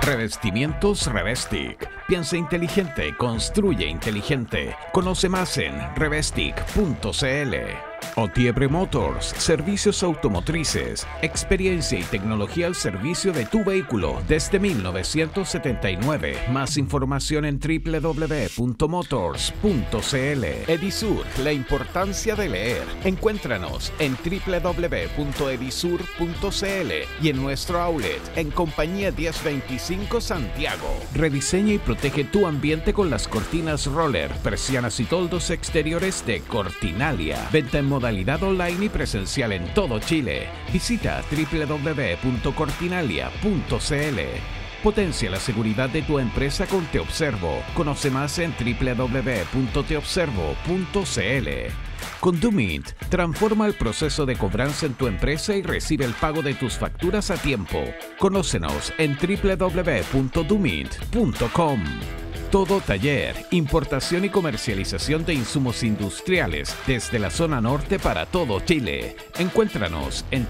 Revestimientos Revestic. Piensa inteligente, construye inteligente. Conoce más en revestic.cl. Otiebre Motors, servicios automotrices, experiencia y tecnología al servicio de tu vehículo desde 1979. Más información en www.motors.cl. Edisur, la importancia de leer. Encuéntranos en www.edisur.cl y en nuestro outlet en Compañía 1025 Santiago. Rediseña y protege tu ambiente con las cortinas roller, persianas y toldos exteriores de Cortinalia. Venta en modalidad online y presencial en todo Chile. Visita www.cortinalia.cl. Potencia la seguridad de tu empresa con Te Observo. Conoce más en www.teobservo.cl. Con Dumint, transforma el proceso de cobranza en tu empresa y recibe el pago de tus facturas a tiempo. Conócenos en www.dumint.com. Todo Taller, importación y comercialización de insumos industriales desde la zona norte para todo Chile. Encuéntranos en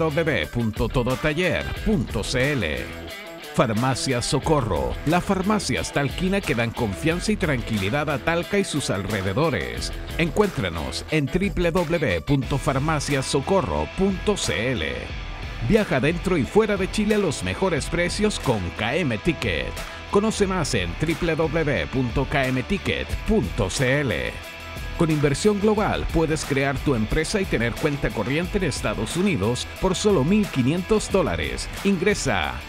www.todotaller.cl. Farmacia Socorro, las farmacias talquina que dan confianza y tranquilidad a Talca y sus alrededores. Encuéntranos en www.farmaciasocorro.cl. Viaja dentro y fuera de Chile a los mejores precios con KM Ticket. Conoce más en www.kmticket.cl. Con Inversión Global puedes crear tu empresa y tener cuenta corriente en Estados Unidos por solo $1.500. Ingresa a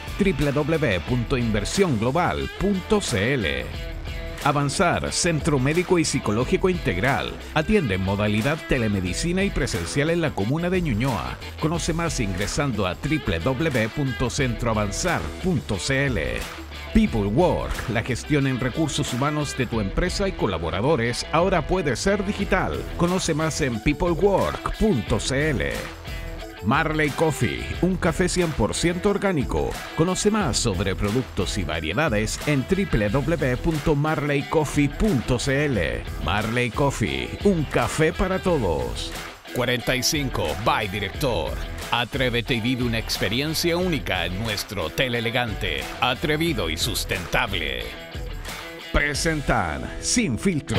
www.inversionglobal.cl. Avanzar, Centro Médico y Psicológico Integral. Atiende en modalidad telemedicina y presencial en la comuna de Ñuñoa. Conoce más ingresando a www.centroavanzar.cl. People Work, la gestión en recursos humanos de tu empresa y colaboradores ahora puede ser digital. Conoce más en peoplework.cl. Marley Coffee, un café 100% orgánico. Conoce más sobre productos y variedades en www.marleycoffee.cl. Marley Coffee, un café para todos. 45 by Director. Atrévete y vive una experiencia única en nuestro hotel elegante, atrevido y sustentable. Presentan Sin Filtros.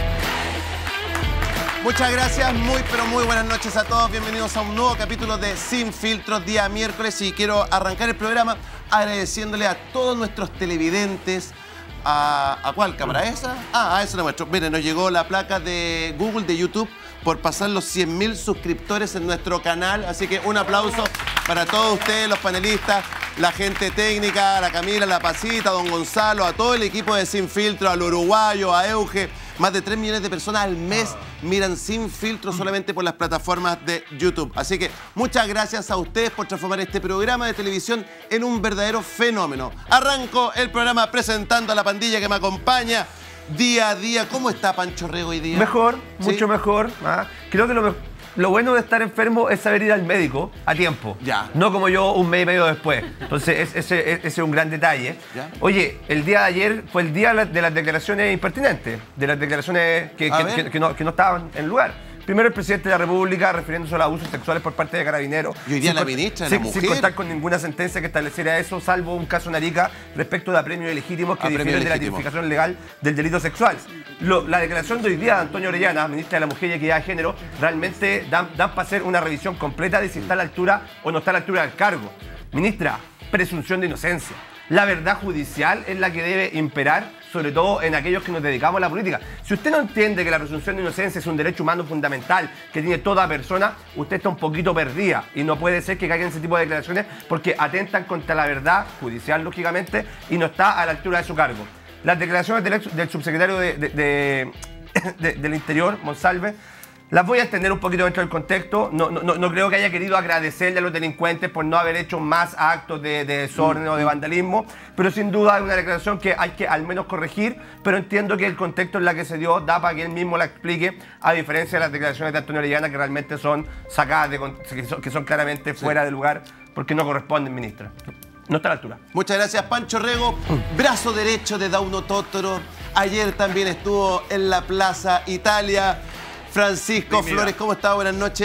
Muchas gracias, pero muy buenas noches a todos. Bienvenidos a un nuevo capítulo de Sin Filtros, día miércoles. Y quiero arrancar el programa agradeciéndole a todos nuestros televidentes. ¿A cuál cámara? ¿Esa? A eso le muestro. Miren, nos llegó la placa de Google, de YouTube, por pasar los 100.000 suscriptores en nuestro canal. Así que un aplauso para todos ustedes, los panelistas, la gente técnica, a la Camila, a la Pasita, a don Gonzalo, a todo el equipo de Sin Filtro, al uruguayo, a Euge. Más de 3 millones de personas al mes miran Sin Filtro solamente por las plataformas de YouTube. Así que muchas gracias a ustedes por transformar este programa de televisión en un verdadero fenómeno. Arranco el programa presentando a la pandilla que me acompaña día a día. ¿Cómo está Pancho Rego hoy día? Mejor, ¿Sí? mucho mejor. Creo que lo bueno de estar enfermo es saber ir al médico a tiempo. Ya. No como yo un mes y medio después. Entonces, ese es un gran detalle. Ya. Oye, el día de ayer fue el día de las declaraciones impertinentes, de las declaraciones que no estaban en lugar. Primero el presidente de la República refiriéndose a los abusos sexuales por parte de Carabineros. Y hoy día la ministra de la Mujer. Sin contar con ninguna sentencia que estableciera eso, salvo un caso en Arica respecto de apremios ilegítimos que difieren de la tipificación legal del delito sexual. La declaración de hoy día de Antonio Orellana, ministra de la Mujer y Equidad de Género, realmente dan para hacer una revisión completa de si está a la altura o no está a la altura del cargo. Ministra, presunción de inocencia. La verdad judicial es la que debe imperar, sobre todo en aquellos que nos dedicamos a la política. Si usted no entiende que la presunción de inocencia es un derecho humano fundamental que tiene toda persona, usted está un poquito perdida y no puede ser que caigan ese tipo de declaraciones porque atentan contra la verdad judicial, lógicamente, y no está a la altura de su cargo. Las declaraciones del subsecretario del Interior, Monsalve, las voy a extender un poquito dentro del contexto. No creo que haya querido agradecerle a los delincuentes por no haber hecho más actos de desorden o de vandalismo, pero sin duda es una declaración que hay que al menos corregir, pero entiendo que el contexto en la que se dio da para que él mismo la explique, a diferencia de las declaraciones de Antonio Orellana, que realmente son sacadas, que son claramente fuera de lugar, porque no corresponden, ministra. No está a la altura. Muchas gracias, Pancho Rego. Brazo derecho de Dauno Totoro. Ayer también estuvo en la Plaza Italia. Francisco Flores, ¿cómo está? Buenas noches.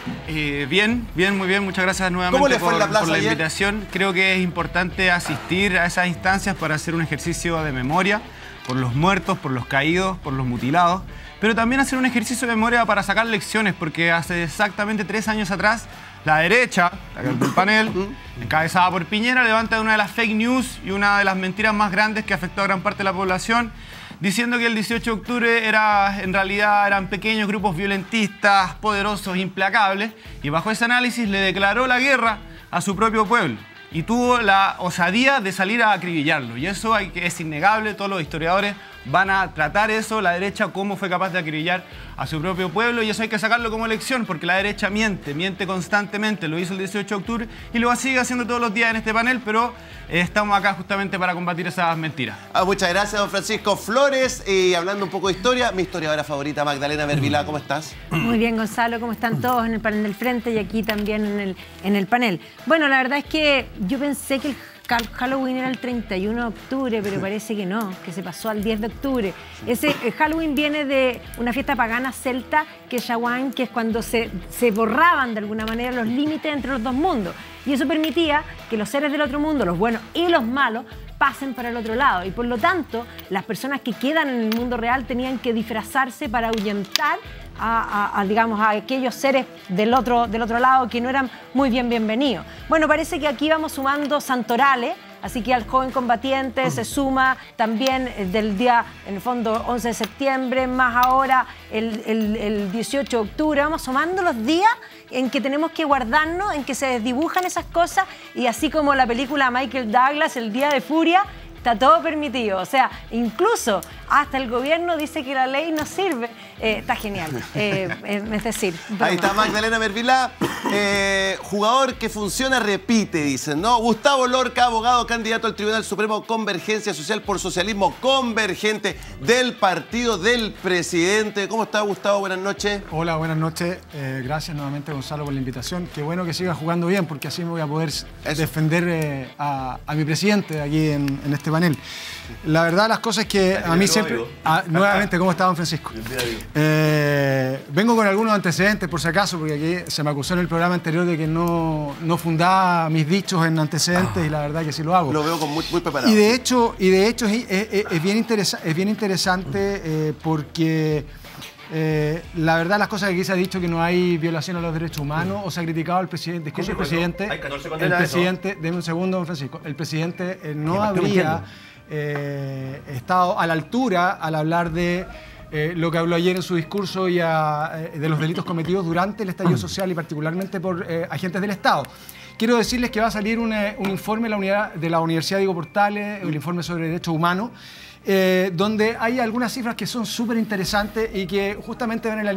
Bien, muy bien. Muchas gracias nuevamente ¿Cómo le fue en la plaza por la ayer? invitación. Creo que es importante asistir a esas instancias para hacer un ejercicio de memoria por los muertos, por los caídos, por los mutilados, pero también hacer un ejercicio de memoria para sacar lecciones, porque hace exactamente 3 años atrás, la derecha, la del panel, encabezada por Piñera, levanta una de las fake news y una de las mentiras más grandes que afectó a gran parte de la población, diciendo que el 18 de octubre en realidad eran pequeños grupos violentistas, poderosos, implacables, y bajo ese análisis le declaró la guerra a su propio pueblo y tuvo la osadía de salir a acribillarlo. Y eso es innegable, todos los historiadores van a tratar eso, la derecha, cómo fue capaz de acribillar a su propio pueblo, y eso hay que sacarlo como lección, porque la derecha miente constantemente, lo hizo el 18 de octubre y lo sigue haciendo todos los días en este panel, pero estamos acá justamente para combatir esas mentiras. Muchas gracias, don Francisco Flores. Y hablando un poco de historia, mi historiadora favorita, Magdalena Vervilá, ¿cómo estás? Muy bien, Gonzalo, ¿cómo están todos en el panel del frente y aquí también en el panel? Bueno, la verdad es que yo pensé que el Halloween era el 31 de octubre, pero parece que no, que se pasó al 10 de octubre. Ese Halloween viene de una fiesta pagana celta, que es Samhain, que es cuando se borraban de alguna manera los límites entre los dos mundos. Y eso permitía que los seres del otro mundo, los buenos y los malos, pasen para el otro lado. Y por lo tanto, las personas que quedan en el mundo real tenían que disfrazarse para ahuyentar digamos, a aquellos seres del otro lado que no eran muy bienvenidos. Bueno, parece que aquí vamos sumando santorales, así que al joven combatiente se suma también del día, en el fondo, 11 de septiembre, más ahora el 18 de octubre. Vamos sumando los días en que tenemos que guardarnos, en que se desdibujan esas cosas, y así como la película Michael Douglas, El Día de Furia, está todo permitido. O sea, incluso hasta el gobierno dice que la ley no sirve. Está genial. Es decir, broma. Ahí está Magdalena Vervilá, jugador que funciona, repite, dicen, ¿no? Gustavo Lorca, abogado, candidato al Tribunal Supremo, Convergencia Social por Socialismo Convergente del partido del presidente. ¿Cómo está, Gustavo? Buenas noches. Hola, buenas noches. Gracias nuevamente, Gonzalo, por la invitación. Qué bueno que siga jugando bien, porque así me voy a poder defender a mi presidente aquí en este panel. La verdad, las cosas que a mí siempre... nuevamente, ¿cómo está, don Francisco? Vengo con algunos antecedentes, por si acaso, porque aquí se me acusó en el programa anterior de que no fundaba mis dichos en antecedentes, y la verdad que sí lo hago. Lo veo con muy preparado. Y de hecho es bien interesante porque... la verdad, las cosas que aquí se ha dicho, que no hay violación a los derechos humanos, o se ha criticado al presidente, disculpe, el presidente, hay 14 condenas. Deme un segundo, don Francisco, el presidente no habría estado a la altura al hablar de lo que habló ayer en su discurso y de los delitos cometidos durante el estallido social y particularmente por agentes del Estado. Quiero decirles que va a salir un informe de la Universidad Diego Portales, el informe sobre derechos humanos, donde hay algunas cifras que son súper interesantes y que justamente van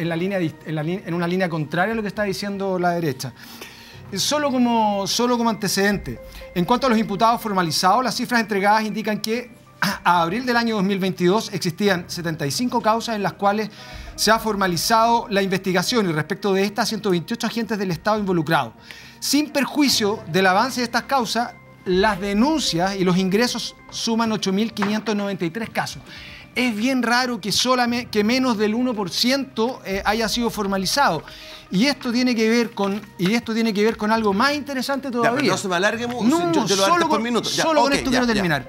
en una línea contraria a lo que está diciendo la derecha. Solo como antecedente, en cuanto a los imputados formalizados, las cifras entregadas indican que a abril del año 2022 existían 75 causas en las cuales se ha formalizado la investigación, y respecto de estas, 128 agentes del Estado involucrados. Sin perjuicio del avance de estas causas, las denuncias y los ingresos suman 8.593 casos. Es bien raro que menos del 1% haya sido formalizado. Y esto tiene que ver con algo más interesante todavía. Ya, pero no se me alargue mucho. No, yo lo solo por minuto. Solo con esto quiero terminar.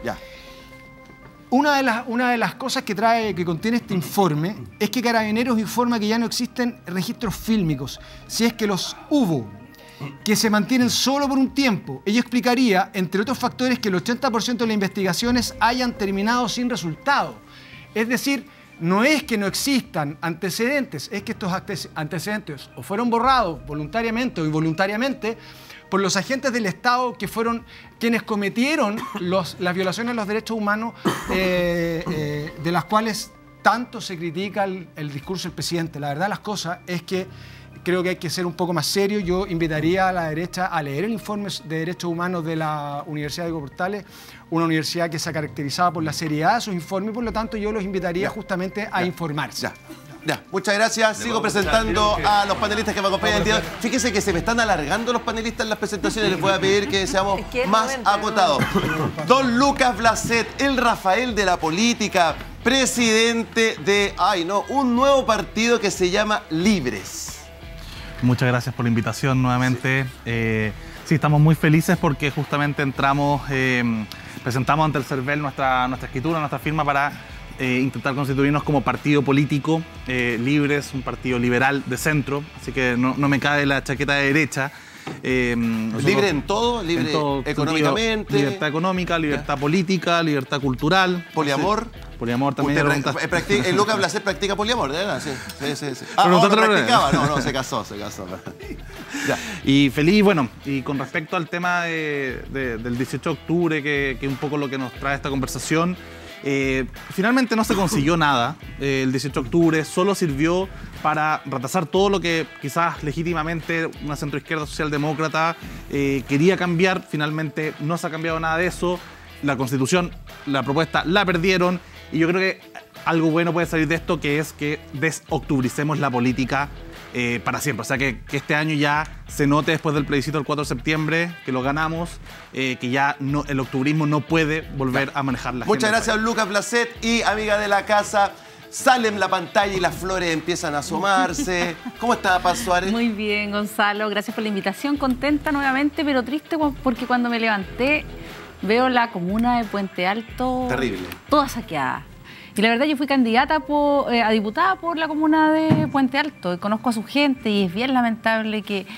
Una de las cosas que contiene este informe es que Carabineros informa que ya no existen registros fílmicos, si es que los hubo, que se mantienen solo por un tiempo. Ello explicaría, entre otros factores, que el 80% de las investigaciones hayan terminado sin resultado. Es decir, no es que no existan antecedentes, es que estos antecedentes o fueron borrados voluntariamente o involuntariamente por los agentes del Estado, que fueron quienes cometieron las violaciones a los derechos humanos de las cuales tanto se critica el discurso del presidente. La verdad, las cosas es que creo que hay que ser un poco más serio. Yo invitaría a la derecha a leer el informe de derechos humanos de la Universidad de Diego Portales, una universidad que se ha caracterizado por la seriedad de sus informes, y por lo tanto yo los invitaría justamente a informarse. Ya, muchas gracias. Sigo presentando a los panelistas que me acompañan el día de hoy. Fíjense que se me están alargando los panelistas en las presentaciones. Les voy a pedir que seamos más acotados. Don Lucas Blazet, el Rafael de la política, presidente de, un nuevo partido que se llama Libres. Muchas gracias por la invitación nuevamente. Sí, estamos muy felices porque justamente entramos, presentamos ante el CERVEL nuestra escritura, nuestra firma para intentar constituirnos como partido político libres, un partido liberal de centro, así que no me cabe la chaqueta de derecha. ¿Libre en todo? ¿Libre económicamente? Sentido, libertad económica, libertad política, libertad cultural. ¿Poliamor? Poliamor también. Lucas Blaset practica poliamor, ¿de verdad? Sí. Pero nosotros practicaba. No, se casó. Ya. Y feliz, bueno, y con respecto al tema del 18 de octubre, que es un poco lo que nos trae esta conversación, finalmente no se consiguió nada. El 18 de octubre solo sirvió para retrasar todo lo que quizás legítimamente una centroizquierda socialdemócrata quería cambiar. Finalmente no se ha cambiado nada de eso. La Constitución, la propuesta, la perdieron. Y yo creo que algo bueno puede salir de esto, que es que desoctubricemos la política para siempre. O sea, que este año ya se note después del plebiscito del 4 de septiembre, que lo ganamos, que ya el octubrismo no puede volver a manejar la agenda. Muchas gracias, Lucas Blaset. Y amiga de la casa, sale en la pantalla y las flores empiezan a asomarse. ¿Cómo está, Paz Suárez? Muy bien, Gonzalo. Gracias por la invitación. Contenta nuevamente, pero triste porque cuando me levanté veo la comuna de Puente Alto terrible, toda saqueada. Y la verdad, yo fui candidata a diputada por la comuna de Puente Alto. Y conozco a su gente y es bien lamentable que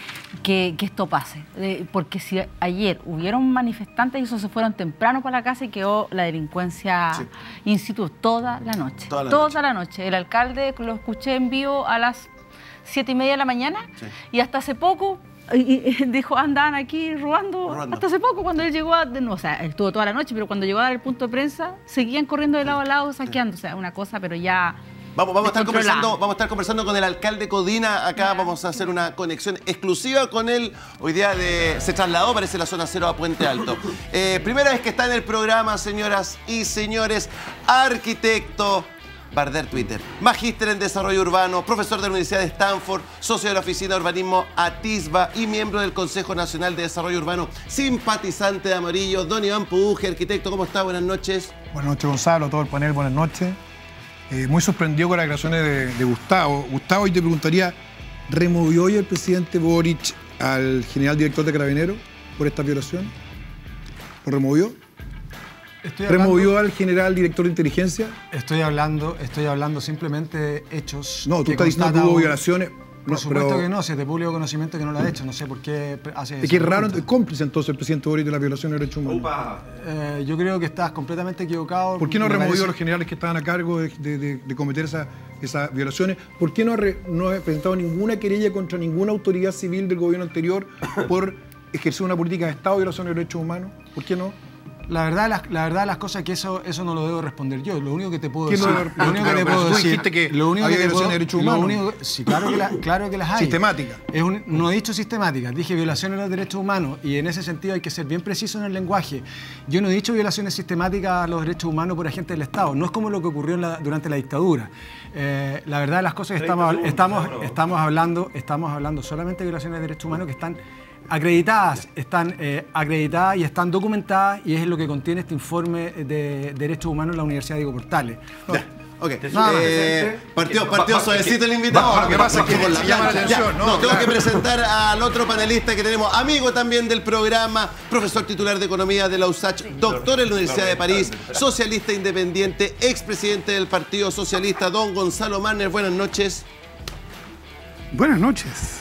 esto pase. Porque si ayer hubieron manifestantes y esos se fueron temprano para la casa y quedó la delincuencia in situ toda la noche. Toda la noche. El alcalde lo escuché en vivo a las 7:30 de la mañana y hasta hace poco... Y dijo, andan aquí robando. Hasta hace poco, cuando él llegó estuvo toda la noche, pero cuando llegó a dar el punto de prensa, seguían corriendo de lado a lado, saqueando. O sea, una cosa, pero ya... Vamos a estar conversando con el alcalde Codina. Acá vamos a hacer una conexión exclusiva con él. Hoy día se trasladó, parece, la zona cero a Puente Alto. Primera vez que está en el programa, señoras y señores, arquitecto, Barder Twitter, magíster en desarrollo urbano, profesor de la Universidad de Stanford, socio de la Oficina de Urbanismo Atisba y miembro del Consejo Nacional de Desarrollo Urbano, simpatizante de Amarillo, don Iván Puje. Arquitecto, ¿cómo está? Buenas noches. Buenas noches, Gonzalo, todo el panel, buenas noches. Muy sorprendido con las declaraciones de Gustavo. Gustavo, y te preguntaría, ¿removió hoy el presidente Boric al general director de Carabineros por esta violación? ¿Lo removió? ¿Removió al general director de inteligencia? Estoy hablando simplemente de hechos. No, tú estás diciendo que hubo violaciones. Por supuesto que no, si es de público conocimiento que no lo ha hecho. No sé por qué hace eso. Es que es raro, es cómplice entonces el presidente Boric de la violación de derechos humanos. Yo creo que estás completamente equivocado. ¿Por qué no removió a los generales que estaban a cargo de cometer esas violaciones? ¿Por qué no ha presentado ninguna querella contra ninguna autoridad civil del gobierno anterior por ejercer una política de Estado de violación de derechos humanos? ¿Por qué no? La verdad de las cosas es que eso no lo debo responder yo. Lo único que te puedo decir... Tú dijiste que había violación de derechos humanos. Sí, claro que las hay. Sistemática. No he dicho sistemática, dije violaciones de los derechos humanos, y en ese sentido hay que ser bien preciso en el lenguaje. Yo no he dicho violaciones sistemáticas a los derechos humanos por agentes del Estado. No es como lo que ocurrió durante la dictadura. La verdad de las cosas es que estamos hablando solamente de violaciones de derechos humanos que están acreditadas y están documentadas, y es lo que contiene este informe de derechos humanos en la Universidad Diego Portales. Partió suavecito el invitado. Lo que pasa es que llama la atención. Tengo que presentar al otro panelista que tenemos, amigo también del programa, profesor titular de Economía de la USACH, doctor en la Universidad de París, socialista independiente, expresidente del Partido Socialista, don Gonzalo Marner. Buenas noches. Buenas noches.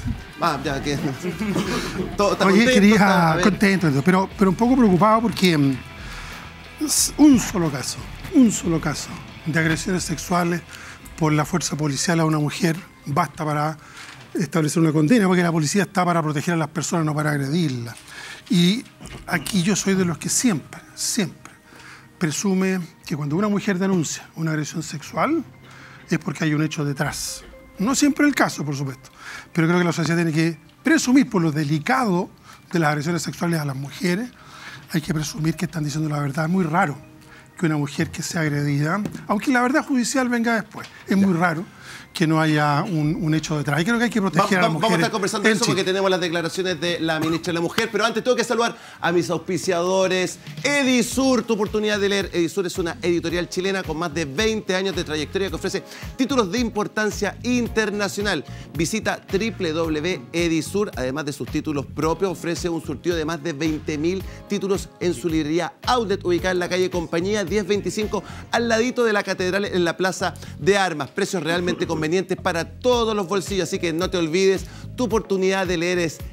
Oye, quería contento, pero un poco preocupado porque un solo caso de agresiones sexuales por la fuerza policial a una mujer basta para establecer una condena, porque la policía está para proteger a las personas, no para agredirlas. Y aquí yo soy de los que siempre presume que cuando una mujer denuncia una agresión sexual es porque hay un hecho detrás. No siempre el caso, por supuesto, pero creo que la sociedad tiene que presumir, por lo delicado de las agresiones sexuales a las mujeres, hay que presumir que están diciendo la verdad. Es muy raro que una mujer que sea agredida, aunque la verdad judicial venga después, es muy raro que no haya un hecho detrás. Y creo que hay que proteger a las mujeres. Vamos a estar conversando de eso porque tenemos las declaraciones de la ministra de la Mujer, pero antes tengo que saludar a mis auspiciadores. Edisur, tu oportunidad de leer. Edisur es una editorial chilena con más de 20 años de trayectoria que ofrece títulos de importancia internacional. Visita www.edisur, además de sus títulos propios, ofrece un surtido de más de 20.000 títulos en su librería Outlet, ubicada en la calle Compañía 1025, al ladito de la Catedral en la Plaza de Armas. Precios realmente convenientes para todos los bolsillos, así que no te olvides, tu oportunidad de leer es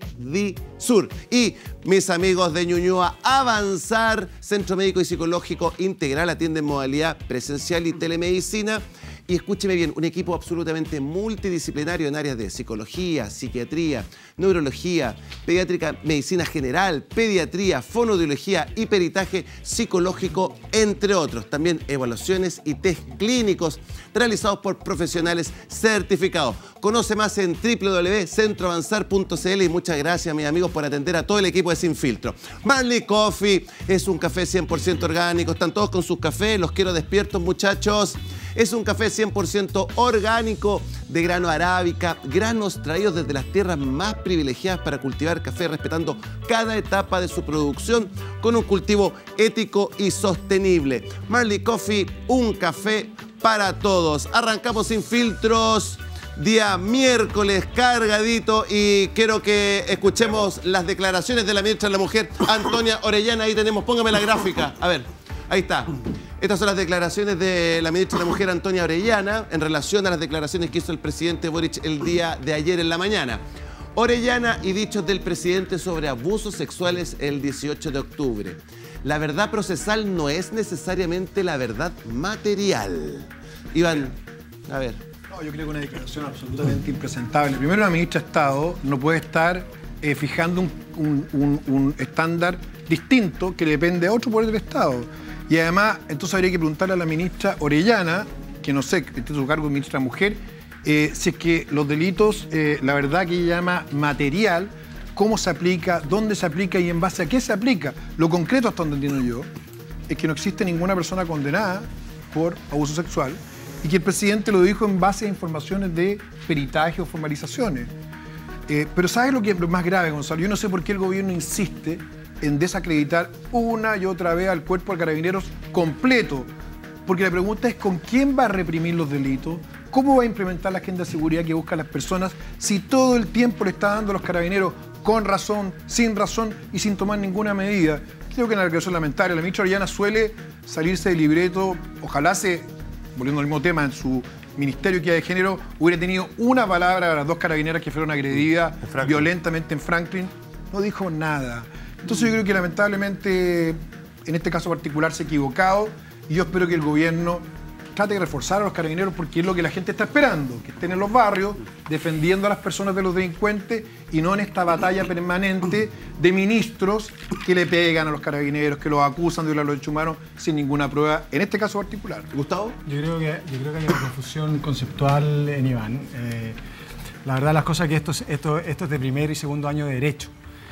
Edisur. Y mis amigos de Ñuñoa, Avanzar, Centro Médico y Psicológico Integral, atiende en modalidad presencial y telemedicina. Y escúcheme bien, un equipo absolutamente multidisciplinario en áreas de psicología, psiquiatría, neurología, pediátrica, medicina general, pediatría, fonoaudiología y peritaje psicológico, entre otros. También evaluaciones y test clínicos realizados por profesionales certificados. Conoce más en www.centroavanzar.cl y muchas gracias, mis amigos, por atender a todo el equipo de Sin Filtro. Marley Coffee es un café 100% orgánico. Están todos con sus cafés. Los quiero despiertos, muchachos. Es un café 100% orgánico de grano arábica, granos traídos desde las tierras más privilegiadas para cultivar café, respetando cada etapa de su producción con un cultivo ético y sostenible. Marley Coffee, un café para todos. Arrancamos Sin Filtros, día miércoles, cargadito, y quiero que escuchemos las declaraciones de la ministra de la Mujer, Antonia Orellana. Ahí tenemos, póngame la gráfica. A ver, ahí está. Estas son las declaraciones de la ministra de la Mujer, Antonia Orellana, en relación a las declaraciones que hizo el presidente Boric el día de ayer en la mañana. Orellana y dichos del presidente sobre abusos sexuales el 18 de octubre. La verdad procesal no es necesariamente la verdad material. Iván, a ver. No, yo creo que una declaración absolutamente impresentable. Primero, la ministra de Estado no puede estar fijando un estándar distinto que depende a otro poder del Estado. Y además, entonces habría que preguntarle a la ministra Orellana, que no sé, que está en su cargo de ministra mujer, si es que los delitos, la verdad que ella llama material, cómo se aplica, dónde se aplica y en base a qué se aplica. Lo concreto, hasta donde entiendo yo, es que no existe ninguna persona condenada por abuso sexual y que el presidente lo dijo en base a informaciones de peritaje o formalizaciones. Pero ¿sabes lo que es lo más grave, Gonzalo? Yo no sé por qué el gobierno insiste en desacreditar una y otra vez al cuerpo de carabineros completo. Porque la pregunta es ¿con quién va a reprimir los delitos? ¿Cómo va a implementar la agenda de seguridad que buscan las personas si todo el tiempo le está dando a los carabineros con razón, sin razón y sin tomar ninguna medida? Creo que en la declaración lamentaria la ministra Orellana suele salirse del libreto. Ojalá volviendo al mismo tema, en su Ministerio de Género hubiera tenido una palabra a las dos carabineras que fueron agredidas violentamente en Franklin. No dijo nada. Entonces yo creo que lamentablemente en este caso particular se ha equivocado y yo espero que el gobierno trate de reforzar a los carabineros porque es lo que la gente está esperando, que estén en los barrios defendiendo a las personas de los delincuentes y no en esta batalla permanente de ministros que le pegan a los carabineros, que los acusan de violar los derechos humanos sin ninguna prueba, en este caso particular. ¿Gustavo? Yo creo que hay una confusión conceptual en Iván. La verdad las cosas es que esto es de primer y segundo año de Derecho.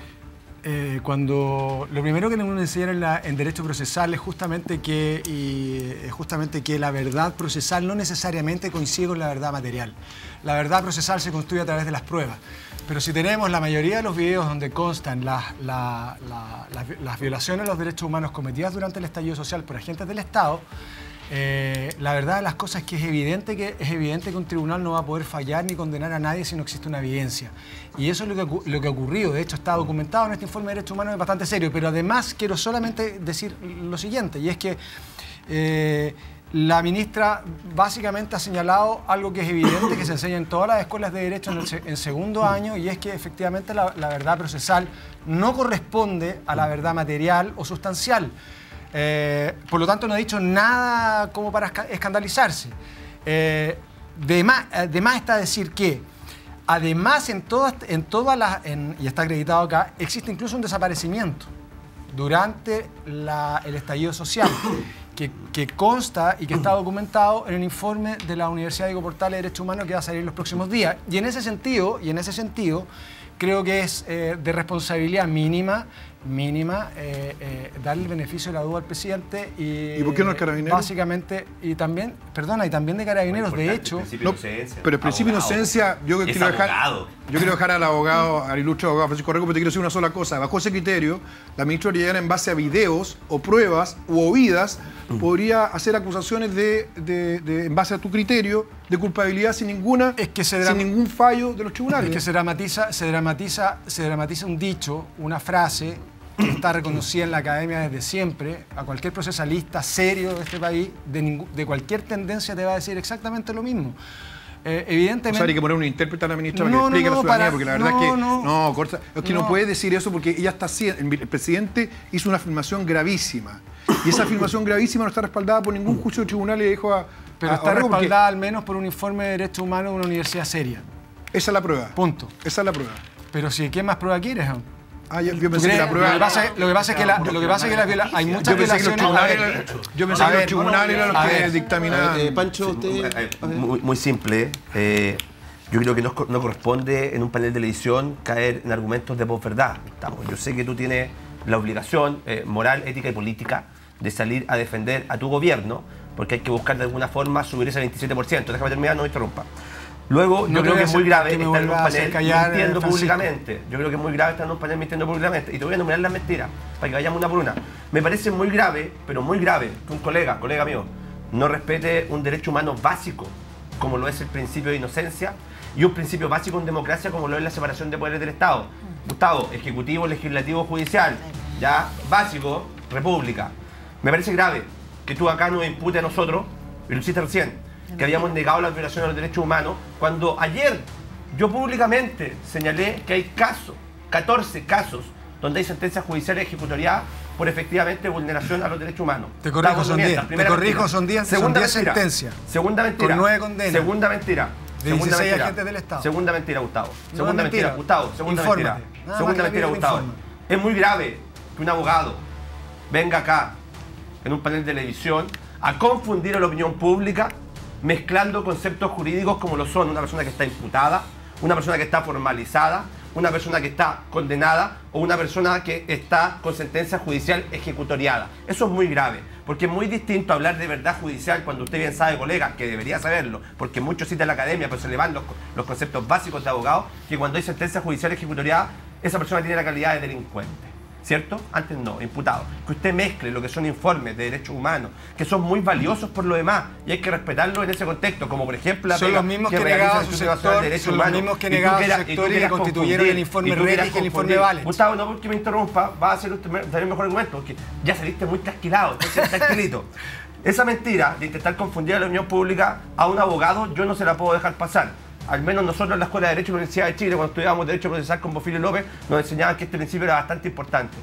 Cuando lo primero que nos enseñaron en derecho procesal es justamente que la verdad procesal no necesariamente coincide con la verdad material. La verdad procesal se construye a través de las pruebas. Pero si tenemos la mayoría de los videos donde constan las violaciones a los derechos humanos cometidas durante el estallido social por agentes del Estado, la verdad de las cosas es que es evidente que un tribunal no va a poder fallar ni condenar a nadie si no existe una evidencia. Y eso es lo que ha ocurrido. De hecho, está documentado en este informe de derechos humanos, es bastante serio. Pero además quiero solamente decir lo siguiente, y es que la ministra básicamente ha señalado algo que es evidente, que se enseña en todas las escuelas de Derecho en segundo año, y es que efectivamente la verdad procesal no corresponde a la verdad material o sustancial. Por lo tanto, no ha dicho nada como para escandalizarse. De más está decir que, además, y está acreditado acá, existe incluso un desaparecimiento durante el estallido social, que consta y que está documentado en el informe de la Universidad Diego Portales de Derechos Humanos que va a salir en los próximos días. Y en ese sentido, creo que es de responsabilidad mínima mínima, darle el beneficio de la duda al presidente ¿Y por qué no al carabinero? Básicamente, y también de carabineros, de hecho. No, pero el principio de inocencia, yo quiero dejar al abogado, al ilustre abogado Francisco Rego, pero te quiero decir una sola cosa. Bajo ese criterio, la ministra Orellana, en base a videos o pruebas u oídas, podría hacer acusaciones en base a tu criterio de culpabilidad sin ningún fallo de los tribunales. Es que se dramatiza un dicho, una frase que está reconocida en la academia desde siempre. A cualquier procesalista serio de este país, de cualquier tendencia, te va a decir exactamente lo mismo. Evidentemente... O sea, hay que poner un intérprete a la ministra para que explique a la ciudadanía, porque la verdad es que no puede decir eso, porque ella está haciendo... El presidente hizo una afirmación gravísima, y esa afirmación gravísima no está respaldada por ningún juicio de tribunal y dijo Pero está respaldada al menos por un informe de derechos humanos de una universidad seria. Esa es la prueba. Punto. Esa es la prueba. Pero si, ¿qué más prueba quieres? Yo pensé que la prueba... Lo que pasa es que hay muchas violaciones... Yo pensé que los tribunales eran los que dictaminaban. Pancho, usted... Muy simple. Yo creo que no corresponde en un panel de televisión caer en argumentos de posverdad. Yo sé que tú tienes la obligación moral, ética y política de salir a defender a tu gobierno, porque hay que buscar de alguna forma subir ese 27%. Déjame terminar, no me interrumpa. Luego, yo creo que es muy grave estar en un panel mintiendo públicamente. Yo creo que es muy grave estar en un panel mintiendo públicamente. Y te voy a enumerar las mentiras, para que vayamos una por una. Me parece muy grave, pero muy grave, que un colega mío, no respete un derecho humano básico, como lo es el principio de inocencia, y un principio básico en democracia, como lo es la separación de poderes del Estado. Gustavo, ejecutivo, legislativo, judicial. Ya, básico, república. Me parece grave que tú acá nos imputes a nosotros, y lo hiciste recién, que habíamos negado la violación de los derechos humanos, cuando ayer yo públicamente señalé que hay 14 casos, donde hay sentencias judiciales ejecutoriadas por efectivamente vulneración a los derechos humanos. Te corrijo, son 10 sentencias. Segunda mentira. Con 9 condenas. Segunda mentira. De 16 agentes del Estado. Segunda mentira, Gustavo. Segunda mentira, Gustavo. Segunda mentira. Segunda mentira, Gustavo. Es muy grave que un abogado venga acá en un panel de televisión a confundir a la opinión pública mezclando conceptos jurídicos como lo son una persona que está imputada, una persona que está formalizada, una persona que está condenada o una persona que está con sentencia judicial ejecutoriada. Eso es muy grave, porque es muy distinto hablar de verdad judicial cuando usted bien sabe, colega, que debería saberlo, porque muchos citan la academia, pero se le van los conceptos básicos de abogado, que cuando hay sentencia judicial ejecutoriada, esa persona tiene la calidad de delincuente. ¿Cierto? Antes no, imputado. Que usted mezcle lo que son informes de derechos humanos, que son muy valiosos por lo demás, y hay que respetarlos en ese contexto, como por ejemplo la son los mismos que negaban su sector, son los mismos que negaban su sector y que constituyeron el informe Rettig y el informe Valech. Gustavo, no porque me interrumpa, va a hacer usted también mejor argumento, porque ya saliste muy trasquilado, entonces tranquilito. Esa mentira de intentar confundir a la opinión pública a un abogado, yo no se la puedo dejar pasar. Al menos nosotros en la Escuela de Derecho de la Universidad de Chile, cuando estudiábamos Derecho Procesal con Bofilio López, nos enseñaban que este principio era bastante importante.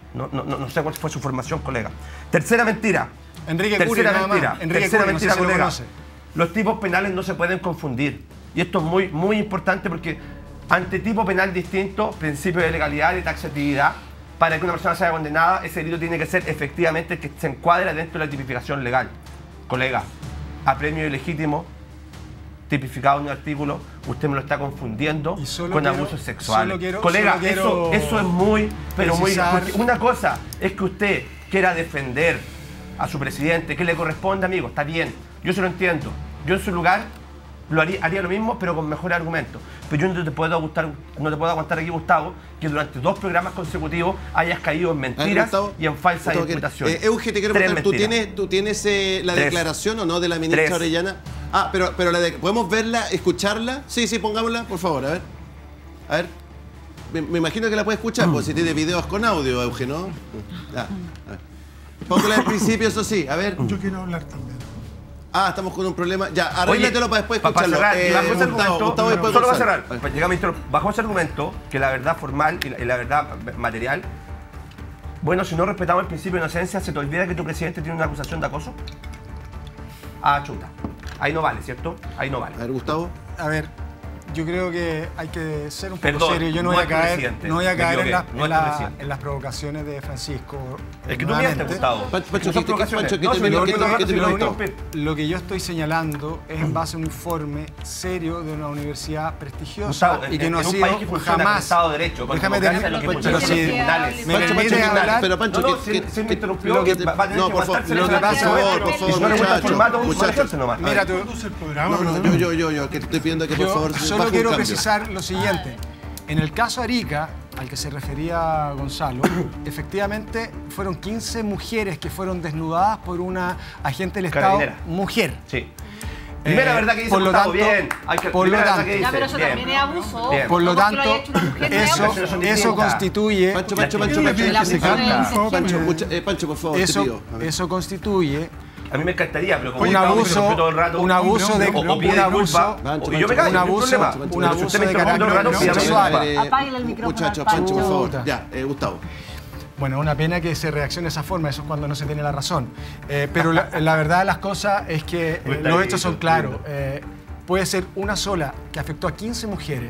No sé cuál fue su formación, colega. Tercera mentira. Enrique Curi, tercera mentira, colega. Los tipos penales no se pueden confundir. Y esto es muy, muy importante porque ante tipo penal distinto, principio de legalidad y taxatividad, para que una persona sea condenada, ese delito tiene que ser efectivamente que se encuadre dentro de la tipificación legal. Colega, apremio ilegítimo, tipificado en un artículo, usted me lo está confundiendo con abusos sexuales. Colega, eso es muy, pero precisar. Muy... Una cosa es que usted quiera defender a su presidente, que le corresponde, amigo, está bien, yo se lo entiendo. Yo en su lugar haría lo mismo, pero con mejores argumentos. Pero yo no te puedo aguantar aquí, Gustavo, que durante 2 programas consecutivos hayas caído en mentiras y en falsas imputaciones. Euge, te quiero preguntar, ¿tú tienes la declaración o no de la ministra Orellana? Ah, pero ¿podemos verla, escucharla? Sí, pongámosla, por favor, a ver. Me imagino que la puede escuchar, porque si tiene videos con audio, Euge, ¿no? A ver. Póngala al principio, eso sí, a ver. Yo quiero hablar también. Ah, estamos con un problema. Ya, arréglatelo para después escucharlo. Para cerrar, bajo ese argumento, solo va a cerrar. Bajo ese argumento, que la verdad formal y la verdad material, bueno, si no respetamos el principio de inocencia, ¿se te olvida que tu presidente tiene una acusación de acoso? Ah, chuta. Ahí no vale, ¿cierto? Ahí no vale. A ver, Gustavo. A ver, Yo creo que hay que ser un poco serio. Yo no voy a caer en las provocaciones de Francisco. Es que tú me has gustado. Lo que yo estoy señalando es en base a un informe serio de una universidad prestigiosa Gustavo, y que no ha sido jamás. Estado de Derecho, Déjame terminar. Pero si me permite hablar. Pero Pancho, se me interrumpió. No, por favor, lo que pasa, muchachos. Mira, tú. Yo, que te estoy pidiendo que por favor solo quiero precisar lo siguiente. En el caso Arica, al que se refería Gonzalo, efectivamente fueron 15 mujeres que fueron desnudadas por una agente del Estado, mujer. Sí. Primera verdad que dice por lo Gustavo, tanto, bien. Por lo tanto, Ya, pero eso también es abuso. por lo tanto, eso constituye. Pancho, por favor, te pido. Eso constituye. A mí me encantaría, pero como un abuso de carácter sexual. Apáguenle el micrófono. Muchachos, Pancho, por favor. Ya, Gustavo. Bueno, una pena que se reaccione de esa forma, eso es cuando no se tiene la razón. Pero la verdad de las cosas es que los hechos son claros. Puede ser una sola que afectó a 15 mujeres.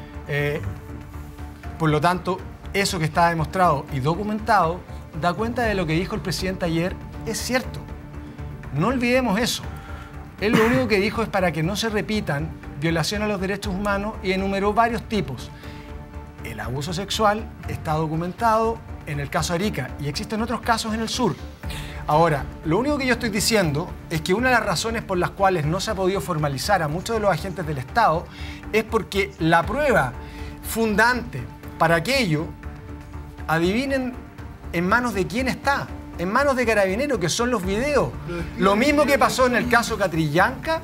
Por lo tanto, eso que está demostrado y documentado da cuenta de lo que dijo el presidente ayer, es cierto. No olvidemos eso. Él lo único que dijo es para que no se repitan violaciones a los derechos humanos y enumeró varios tipos. El abuso sexual está documentado en el caso Arica y existen otros casos en el sur. Ahora, lo único que yo estoy diciendo es que una de las razones por las cuales no se ha podido formalizar a muchos de los agentes del Estado es porque la prueba fundante para aquello, adivinen en manos de quién está. En manos de Carabineros, que son los videos. Lo mismo que pasó en el caso Catrillanca,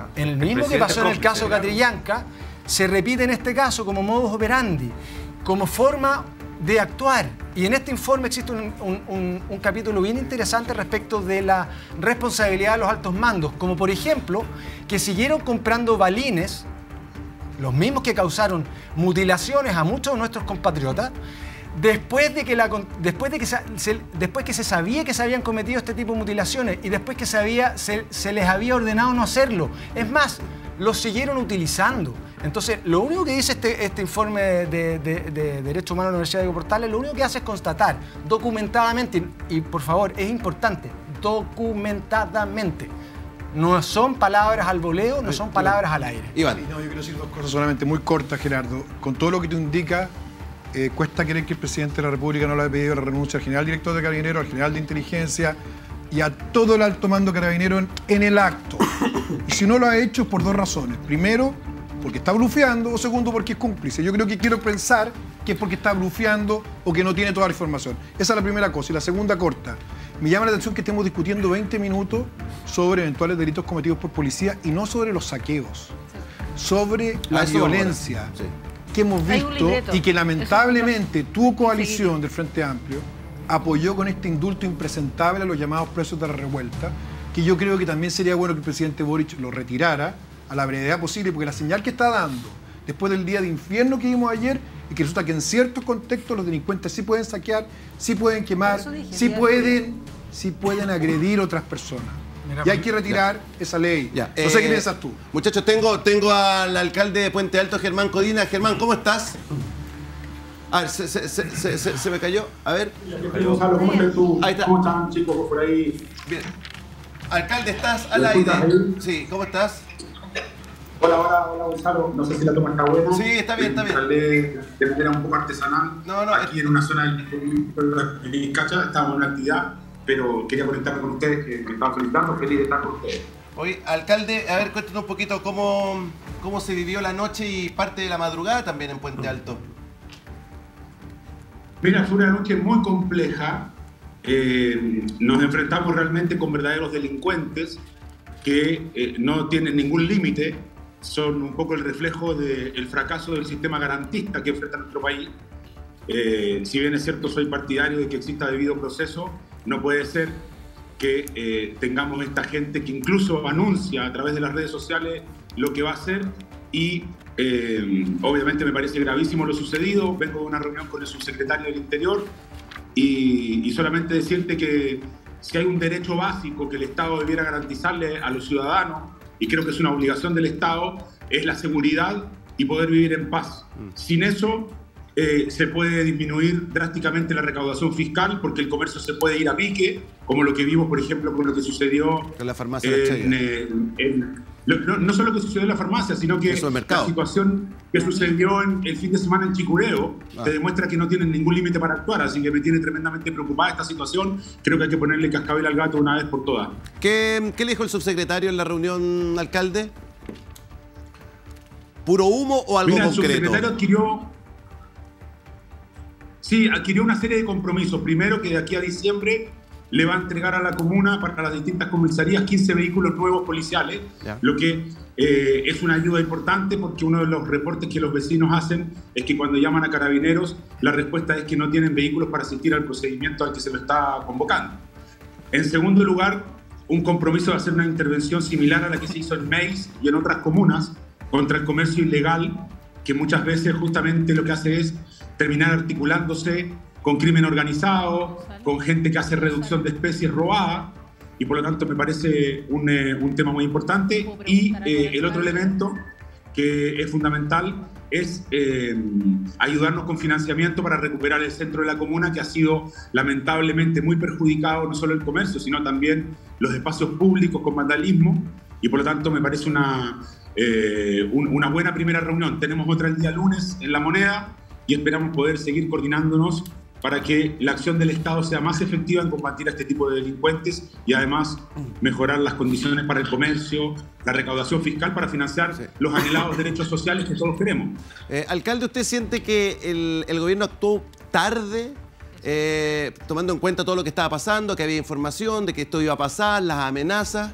se repite en este caso como modus operandi, como forma de actuar. Y en este informe existe un capítulo bien interesante respecto de la responsabilidad de los altos mandos, como por ejemplo, que siguieron comprando balines, los mismos que causaron mutilaciones a muchos de nuestros compatriotas, después que se sabía que se habían cometido este tipo de mutilaciones y después que se les había ordenado no hacerlo. Es más, los siguieron utilizando. Entonces, lo único que dice este informe de Derechos Humanos de la Universidad de Portales, lo único que hace es constatar documentadamente, y por favor, es importante, documentadamente. No son palabras al voleo, no son palabras al aire. Iván. No, yo quiero decir dos cosas solamente muy cortas, Gerardo. Con todo lo que tú indicas, cuesta creer que el presidente de la República no le ha pedido la renuncia al general director de Carabineros, al general de inteligencia y a todo el alto mando carabinero en el acto. Y si no lo ha hecho es por dos razones. Primero, porque está blufeando, o segundo, porque es cómplice. Yo creo que quiero pensar que es porque está blufeando o que no tiene toda la información. Esa es la primera cosa. Y la segunda, corta. Me llama la atención que estemos discutiendo 20 minutos sobre eventuales delitos cometidos por policía y no sobre los saqueos, sobre la violencia que hemos visto y que lamentablemente tu coalición del Frente Amplio apoyó con este indulto impresentable a los llamados presos de la revuelta, que yo creo que también sería bueno que el presidente Boric lo retirara a la brevedad posible, porque la señal que está dando después del día de infierno que vimos ayer y que resulta que en ciertos contextos los delincuentes sí pueden saquear, sí pueden quemar, sí pueden agredir a otras personas. Y hay que retirar esa ley. Ya, no sé qué piensas tú. Muchachos, tengo al alcalde de Puente Alto, Germán Codina. Germán, ¿cómo estás? A ver, se me cayó. A ver. Gonzalo, ¿cómo estás tú? Ahí está. ¿Cómo están, chicos, por ahí? Bien. Alcalde, ¿estás al aire? Sí, ¿cómo estás? Hola, Gonzalo. No sé si la toma está buena. Sí, está bien. De manera un poco artesanal. Aquí en una zona de Cacha, estamos en una actividad, pero quería conectarme con ustedes, que me estaban solicitando. Feliz de estar con ustedes. Oye, alcalde, a ver, cuéntanos un poquito cómo se vivió la noche y parte de la madrugada también en Puente Alto. Mira, fue una noche muy compleja. Nos enfrentamos realmente con verdaderos delincuentes que no tienen ningún límite. Son un poco el reflejo del fracaso del sistema garantista que enfrenta nuestro país. Si bien es cierto, soy partidario de que exista debido proceso, no puede ser que tengamos esta gente que incluso anuncia a través de las redes sociales lo que va a hacer y obviamente me parece gravísimo lo sucedido. Vengo de una reunión con el subsecretario del Interior y solamente decirte que si hay un derecho básico que el Estado debiera garantizarle a los ciudadanos, y creo que es una obligación del Estado, es la seguridad y poder vivir en paz. Sin eso se puede disminuir drásticamente la recaudación fiscal, porque el comercio se puede ir a pique, como lo que vimos, por ejemplo, con lo que sucedió con la farmacia no solo lo que sucedió en la farmacia, sino que la situación que sucedió el fin de semana en Chicureo te demuestra que no tienen ningún límite para actuar, así que me tiene tremendamente preocupada esta situación. Creo que hay que ponerle cascabel al gato una vez por todas. ¿Qué le dijo el subsecretario en la reunión, alcalde? ¿Puro humo o algo concreto? El subsecretario adquirió una serie de compromisos. Primero, que de aquí a diciembre le va a entregar a la comuna, para las distintas comisarías, 15 vehículos nuevos policiales, lo que es una ayuda importante, porque uno de los reportes que los vecinos hacen es que cuando llaman a Carabineros, la respuesta es que no tienen vehículos para asistir al procedimiento al que se lo está convocando. En segundo lugar, un compromiso de hacer una intervención similar a la que se hizo en Meis y en otras comunas contra el comercio ilegal, que muchas veces justamente lo que hace es terminar articulándose con crimen organizado, con gente que hace reducción de especies robadas, y por lo tanto me parece un tema muy importante. Y el otro elemento que es fundamental es ayudarnos con financiamiento para recuperar el centro de la comuna, que ha sido lamentablemente muy perjudicado, no solo el comercio, sino también los espacios públicos con vandalismo, y por lo tanto me parece una buena primera reunión. Tenemos otra el día lunes en La Moneda y esperamos poder seguir coordinándonos para que la acción del Estado sea más efectiva en combatir a este tipo de delincuentes y además mejorar las condiciones para el comercio, la recaudación fiscal para financiar los anhelados derechos sociales que todos queremos. Alcalde, ¿usted siente que el gobierno actuó tarde, tomando en cuenta todo lo que estaba pasando, que había información de que esto iba a pasar, las amenazas?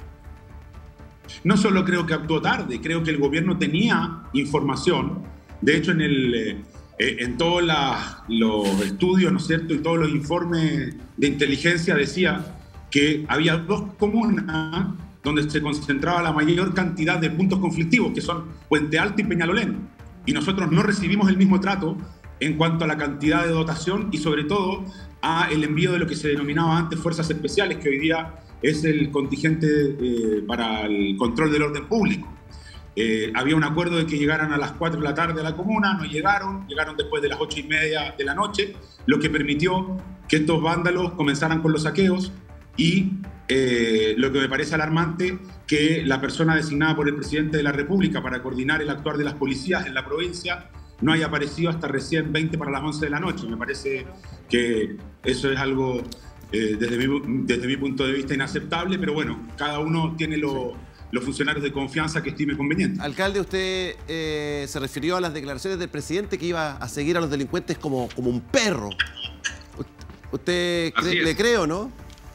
No solo creo que actuó tarde, creo que el gobierno tenía información. De hecho, en todos los estudios, ¿no es cierto?, y todos los informes de inteligencia decía que había 2 comunas donde se concentraba la mayor cantidad de puntos conflictivos, que son Puente Alto y Peñalolén. Y nosotros no recibimos el mismo trato en cuanto a la cantidad de dotación y sobre todo a el envío de lo que se denominaba antes fuerzas especiales, que hoy día es el contingente para el control del orden público. Había un acuerdo de que llegaran a las 4 de la tarde a la comuna, no llegaron después de las 8:30 de la noche, lo que permitió que estos vándalos comenzaran con los saqueos y lo que me parece alarmante, que la persona designada por el presidente de la República para coordinar el actuar de las policías en la provincia no haya aparecido hasta recién 20 para las 11 de la noche. Me parece que eso es algo, desde mi punto de vista, inaceptable, pero bueno, cada uno tiene los funcionarios de confianza que estime conveniente. Alcalde, usted se refirió a las declaraciones del presidente que iba a seguir a los delincuentes como un perro. ¿Usted le cree o no?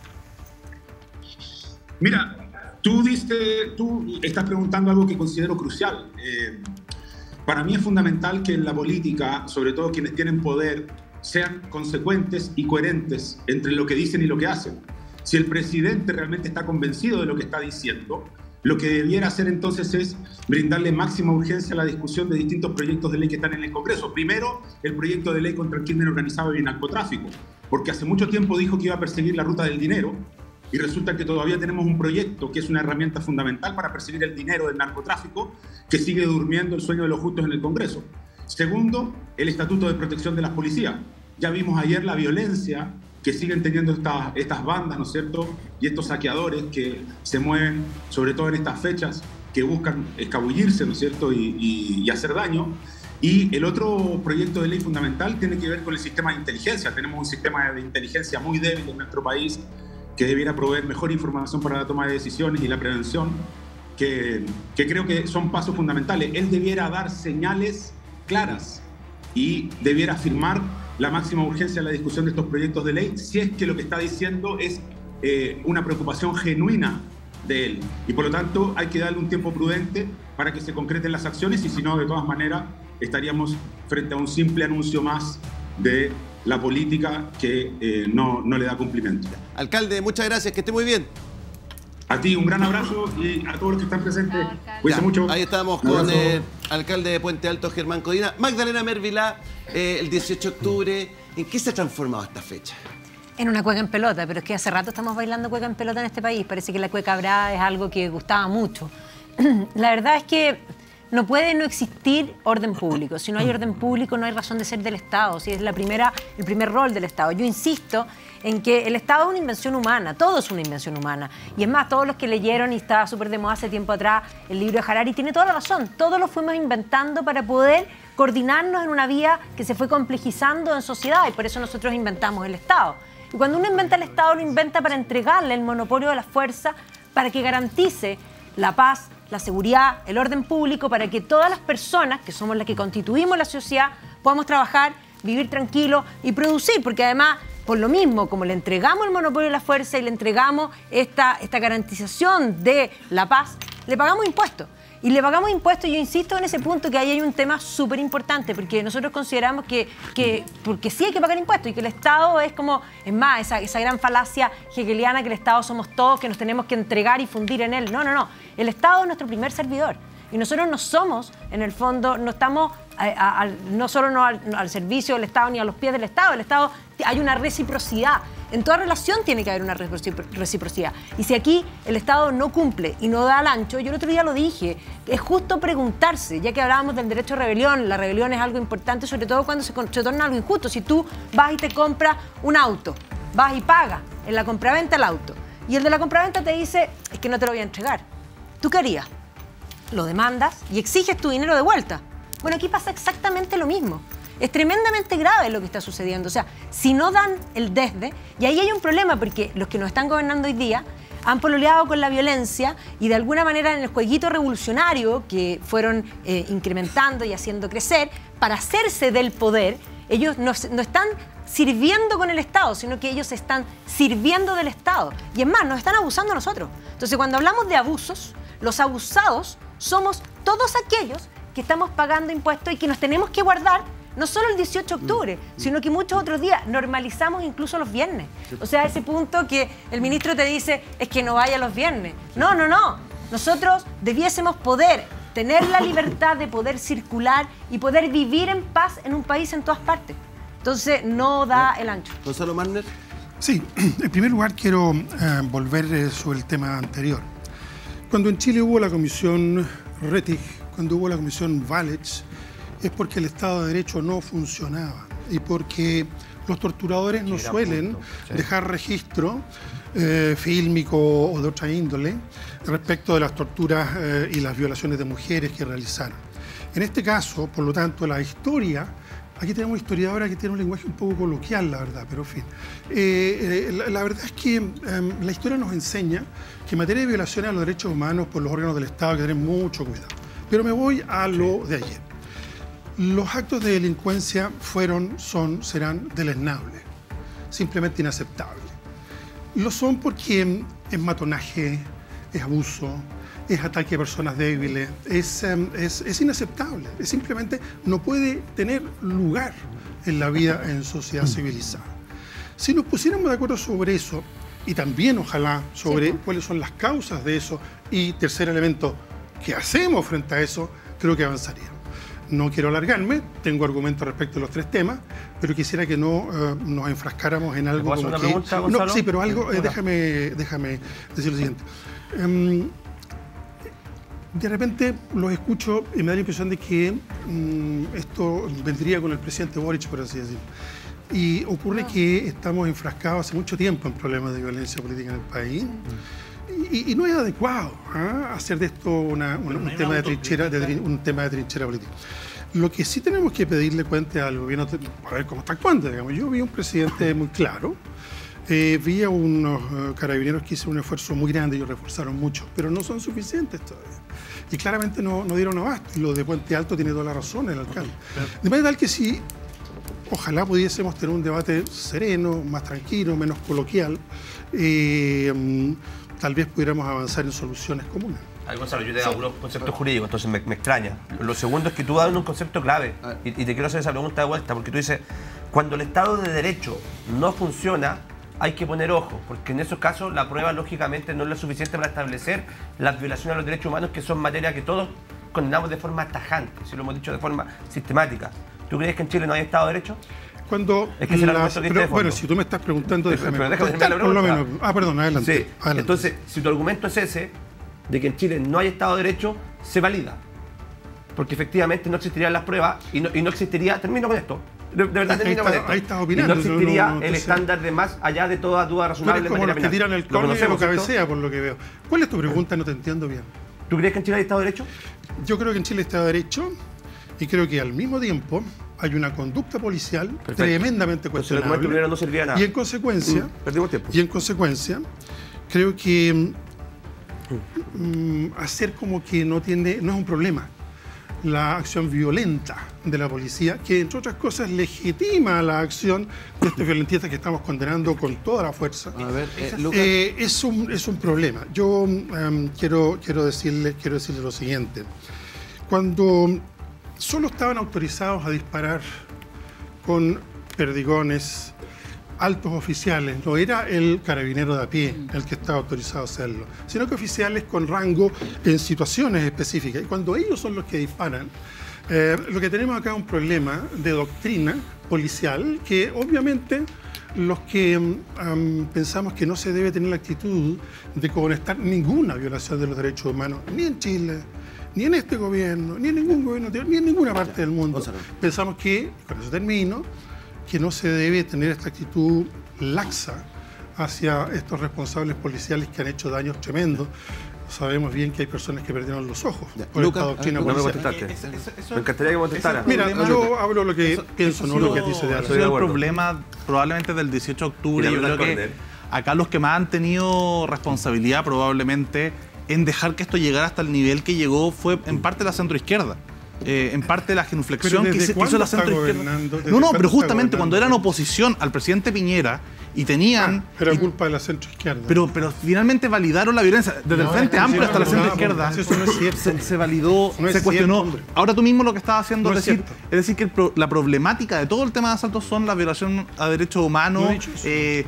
Mira, tú estás preguntando algo que considero crucial. Para mí es fundamental que en la política, sobre todo quienes tienen poder, sean consecuentes y coherentes entre lo que dicen y lo que hacen. Si el presidente realmente está convencido de lo que está diciendo, lo que debiera hacer entonces es brindarle máxima urgencia a la discusión de distintos proyectos de ley que están en el Congreso. Primero, el proyecto de ley contra el crimen organizado y el narcotráfico, porque hace mucho tiempo dijo que iba a perseguir la ruta del dinero y resulta que todavía tenemos un proyecto que es una herramienta fundamental para perseguir el dinero del narcotráfico, que sigue durmiendo el sueño de los justos en el Congreso. Segundo, el Estatuto de Protección de las Policías. Ya vimos ayer la violencia que siguen teniendo estas bandas, ¿no es cierto?, y estos saqueadores que se mueven, sobre todo en estas fechas, que buscan escabullirse, ¿no es cierto?, y hacer daño. Y el otro proyecto de ley fundamental tiene que ver con el sistema de inteligencia. Tenemos un sistema de inteligencia muy débil en nuestro país que debiera proveer mejor información para la toma de decisiones y la prevención, que creo que son pasos fundamentales. Él debiera dar señales claras y debiera afirmar la máxima urgencia en la discusión de estos proyectos de ley, si es que lo que está diciendo es una preocupación genuina de él. Y por lo tanto hay que darle un tiempo prudente para que se concreten las acciones, y si no, de todas maneras, estaríamos frente a un simple anuncio más de la política que no le da cumplimiento. Alcalde, muchas gracias, que esté muy bien. A ti un gran abrazo y a todos los que están presentes. Cuídense mucho. Ahí estamos con el alcalde de Puente Alto, Germán Codina. Magdalena Mervilá, el 18 de octubre, ¿en qué se ha transformado esta fecha? En una cueca en pelota, pero es que hace rato estamos bailando cueca en pelota en este país. Parece que la cueca brava es algo que gustaba mucho. La verdad es que no puede no existir orden público. Si no hay orden público, no hay razón de ser del Estado. Si es el primer rol del Estado. Yo insisto en que el Estado es una invención humana, todo es una invención humana. Y es más, todos los que leyeron, y estaba súper de moda hace tiempo atrás, el libro de Harari, tiene toda la razón. Todos lo fuimos inventando para poder coordinarnos en una vía que se fue complejizando en sociedad, y por eso nosotros inventamos el Estado. Y cuando uno inventa el Estado, lo inventa para entregarle el monopolio de la fuerza, para que garantice la paz, la seguridad, el orden público, para que todas las personas, que somos las que constituimos la sociedad, podamos trabajar, vivir tranquilos y producir, porque además, por lo mismo, como le entregamos el monopolio de la fuerza y le entregamos esta garantización de la paz, le pagamos impuestos. Y le pagamos impuestos, y yo insisto en ese punto, que ahí hay un tema súper importante, porque nosotros consideramos porque sí hay que pagar impuestos, y que el Estado es como, es más, esa gran falacia hegeliana que el Estado somos todos, que nos tenemos que entregar y fundir en él. No, no, no. El Estado es nuestro primer servidor. Y nosotros no somos, en el fondo, no estamos no solo al servicio del Estado ni a los pies del Estado. El Estado, hay una reciprocidad. En toda relación tiene que haber una reciprocidad. Y si aquí el Estado no cumple y no da al ancho, yo el otro día lo dije, es justo preguntarse, ya que hablábamos del derecho a rebelión, la rebelión es algo importante, sobre todo cuando se torna algo injusto. Si tú vas y te compras un auto, vas y pagas en la compraventa el auto, y el de la compraventa te dice, es que no te lo voy a entregar. ¿Tú qué harías? Lo demandas y exiges tu dinero de vuelta. Bueno, aquí pasa exactamente lo mismo. Es tremendamente grave lo que está sucediendo. O sea, si no dan el desde, y ahí hay un problema, porque los que nos están gobernando hoy día han pololeado con la violencia, y de alguna manera en el jueguito revolucionario que fueron incrementando y haciendo crecer, para hacerse del poder, ellos no están sirviendo con el Estado, sino que ellos están sirviendo del Estado. Y es más, nos están abusando a nosotros. Entonces, cuando hablamos de abusos, los abusados somos todos aquellos que estamos pagando impuestos y que nos tenemos que guardar no solo el 18 de octubre, sino que muchos otros días. Normalizamos incluso los viernes. O sea, a ese punto que el ministro te dice, es que no vaya los viernes. No, no, no. Nosotros debiésemos poder tener la libertad de poder circular y poder vivir en paz en un país en todas partes. Entonces, no da el ancho. Gonzalo Marner. Sí, en primer lugar quiero volver sobre el tema anterior. Cuando en Chile hubo la comisión Rettig, cuando hubo la comisión Valech, es porque el Estado de Derecho no funcionaba y porque los torturadores no suelen dejar registro fílmico o de otra índole respecto de las torturas y las violaciones de mujeres que realizaron. En este caso, por lo tanto, la historia, aquí tenemos historiadora que tiene un lenguaje un poco coloquial, la verdad, pero en fin. La verdad es que la historia nos enseña que en materia de violaciones a los derechos humanos por los órganos del Estado hay que tener mucho cuidado. Pero me voy a lo de ayer. Los actos de delincuencia serán deleznables, simplemente inaceptables. Lo son porque es matonaje, es abuso, es ataque a personas débiles, es inaceptable. Es simplemente no puede tener lugar en la vida en sociedad civilizada. Si nos pusiéramos de acuerdo sobre eso, y también ojalá sobre cuáles son las causas de eso, y tercer elemento, ¿qué hacemos frente a eso?, creo que avanzaríamos. No quiero alargarme, tengo argumentos respecto a los tres temas, pero quisiera que no nos enfrascáramos en algo como que... No, sí, pero algo, déjame decir lo siguiente. De repente los escucho y me da la impresión de que esto vendría con el presidente Boric, por así decirlo. Y ocurre que estamos enfrascados hace mucho tiempo en problemas de violencia política en el país. Y no es adecuado hacer de esto un tema de trinchera política. Lo que sí tenemos que pedirle cuenta al gobierno, a ver cómo está actuando, digamos. Yo vi un presidente muy claro, vi a unos carabineros que hicieron un esfuerzo muy grande y ellos reforzaron mucho, pero no son suficientes todavía. Y claramente no dieron abasto. Y lo de Puente Alto tiene toda la razón el alcalde. De manera tal que sí, ojalá pudiésemos tener un debate sereno, más tranquilo, menos coloquial, tal vez pudiéramos avanzar en soluciones comunes. Gonzalo, yo te hago unos conceptos jurídicos, entonces me extraña. Lo segundo es que tú das un concepto clave y te quiero hacer esa pregunta de vuelta, porque tú dices, cuando el Estado de Derecho no funciona, hay que poner ojo, porque en esos casos la prueba lógicamente no es lo suficiente para establecer las violaciones a los derechos humanos, que son materia que todos condenamos de forma tajante, si lo hemos dicho de forma sistemática. ¿Tú crees que en Chile no hay Estado de Derecho? Bueno, si tú me estás preguntando, déjame por lo menos. Perdón, adelante. Sí. Adelante. Entonces, si tu argumento es ese, de que en Chile no hay Estado de Derecho, se valida. porque efectivamente no existirían las pruebas y no existiría, termino con esto, de verdad termino con esto, ahí estás opinando, y no existiría el entonces, estándar de más allá de toda duda razonable. Tú eres como los que tiran el córner y lo cabecea, por lo que veo. ¿Cuál es tu pregunta? No te entiendo bien. ¿Tú crees que en Chile hay Estado de Derecho? Yo creo que en Chile hay Estado de Derecho y creo que al mismo tiempo hay una conducta policial tremendamente cuestionable. No servía nada. Y en consecuencia, perdimos tiempo. Y en consecuencia, creo que hacer como que no es un problema la acción violenta de la policía, que entre otras cosas legitima la acción de estos violentistas que estamos condenando con toda la fuerza. A ver, Lucas. Es un problema. Yo quiero decirle lo siguiente. Cuando solo estaban autorizados a disparar con perdigones altos oficiales, no era el carabinero de a pie el que estaba autorizado a hacerlo, sino que oficiales con rango en situaciones específicas. Y cuando ellos son los que disparan, lo que tenemos acá es un problema de doctrina policial que obviamente los que pensamos que no se debe tener la actitud de contestar ninguna violación de los derechos humanos, ni en Chile, ni en este gobierno, ni en ningún gobierno, ni en ninguna parte del mundo. Pensamos que, con eso termino, que no se debe tener esta actitud laxa hacia estos responsables policiales que han hecho daños tremendos. Sabemos bien que hay personas que perdieron los ojos por esta doctrina policial. Me encantaría que contestara. Mira, yo hablo lo que pienso, no lo que dice de Eso es el problema probablemente del 18 de octubre. Yo creo que acá los que más han tenido responsabilidad probablemente en dejar que esto llegara hasta el nivel que llegó fue en parte la centroizquierda. En parte la genuflexión que hizo la centroizquierda. No, pero justamente cuando eran oposición al presidente Piñera y tenían... Era culpa de la centroizquierda. Pero finalmente validaron la violencia. Desde el Frente Amplio hasta la centroizquierda se validó, se cuestionó. Ahora tú mismo lo que estás haciendo es decir que la problemática de todo el tema de asaltos son la violación a derechos humanos, del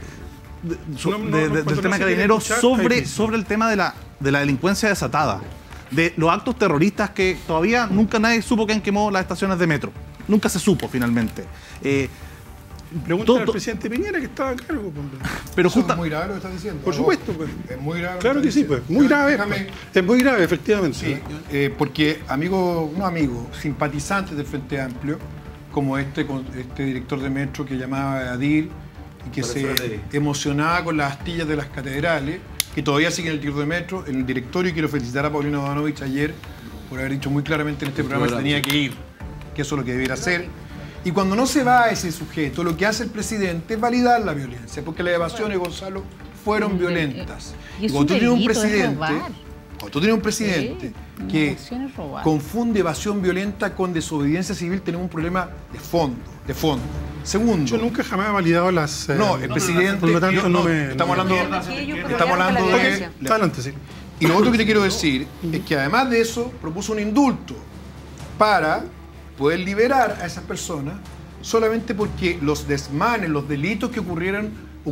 tema de Carabineros sobre el tema de la delincuencia desatada, de los actos terroristas que todavía nunca nadie supo quién quemó las estaciones de metro. Nunca se supo finalmente. Pregúntale al presidente Piñera que estaba a cargo. Pero es muy grave lo que estás diciendo. Por supuesto. Pues. Es muy grave. Claro que sí, pues. Muy grave. Es muy grave, efectivamente. Sí, porque simpatizantes del Frente Amplio, como este director de metro que llamaba Adil y que se emocionaba con las astillas de las catedrales, que todavía siguen el tiro de metro, en el directorio, y quiero felicitar a Paulino Bodanovich ayer por haber dicho muy claramente en este programa que tenía que ir, que eso es lo que debiera hacer. Y cuando no se va a ese sujeto, lo que hace el presidente es validar la violencia, porque las evasiones, Gonzalo, fueron violentas. Y cuando tú tienes un presidente que confunde evasión violenta con desobediencia civil, tenemos un problema de fondo. Segundo, yo nunca jamás he validado las... el presidente... Por lo tanto, estamos hablando de... Adelante, sí. Y lo otro que te quiero decir es que además de eso, propuso un indulto para poder liberar a esas personas solamente porque los desmanes, los delitos que ocurrieron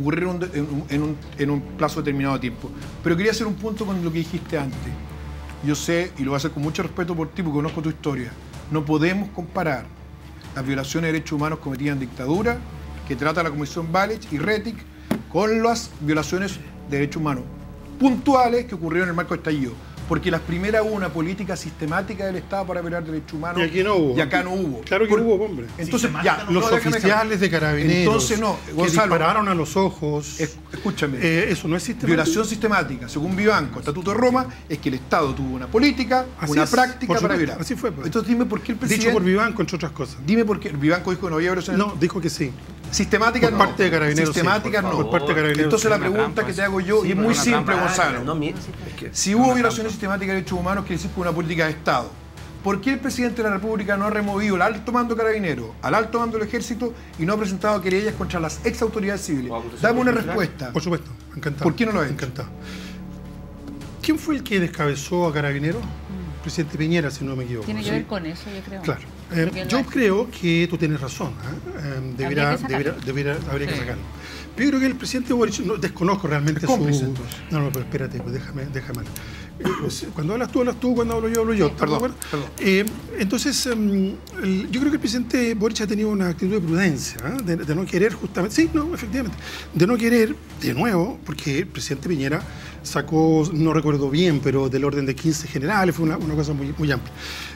en un plazo determinado de tiempo. Pero quería hacer un punto con lo que dijiste antes. Yo sé, y lo voy a hacer con mucho respeto por ti, porque conozco tu historia, no podemos comparar las violaciones de derechos humanos cometidas en dictadura, que trata la Comisión Balich y Rettig, con las violaciones de derechos humanos puntuales que ocurrieron en el marco del estallido. Porque las primeras hubo una política sistemática del Estado para violar derechos humanos. Y aquí no hubo. Y acá no hubo. Claro que hubo, hombre. Entonces, los oficiales de Carabineros entonces, que dispararon a los ojos. Escúchame. Eso no es sistemático. Violación sistemática, según Vivanco, Estatuto de Roma, es que el Estado tuvo una política, una práctica para violar. Así fue. Pues. Entonces dime por qué el presidente... Dicho por Vivanco, entre otras cosas. Dime por qué. ¿Vivanco dijo que no había violación? No, dijo que sí. Sistemática por parte de Carabineros. Sistemática no. Por parte de Carabineros. Entonces la pregunta que te hago yo, y es muy simple, Gonzalo. Si hubo violaciones sistemáticas de derechos humanos, quiere decir que una política de Estado. ¿Por qué el presidente de la República no ha removido el alto mando carabinero, al alto mando del ejército y no ha presentado querellas contra las ex autoridades civiles? Dame una respuesta. Por supuesto, encantado. ¿Por qué no lo ha hecho? Encantado. ¿Quién fue el que descabezó a Carabineros? Presidente Piñera, si no me equivoco. Tiene que ver con eso, yo creo. Claro. Yo creo que tú tienes razón. Habría que sacarlo. Pero yo creo que el presidente Boric, no desconozco realmente su... No, pero espérate, pues déjame. Cuando hablas tú, cuando hablo yo. Perdón. Entonces, yo creo que el presidente Boric ha tenido una actitud de prudencia, de no querer justamente, efectivamente, de no querer, de nuevo, porque el presidente Piñera sacó, no recuerdo bien, pero del orden de 15 generales, fue una cosa muy amplia.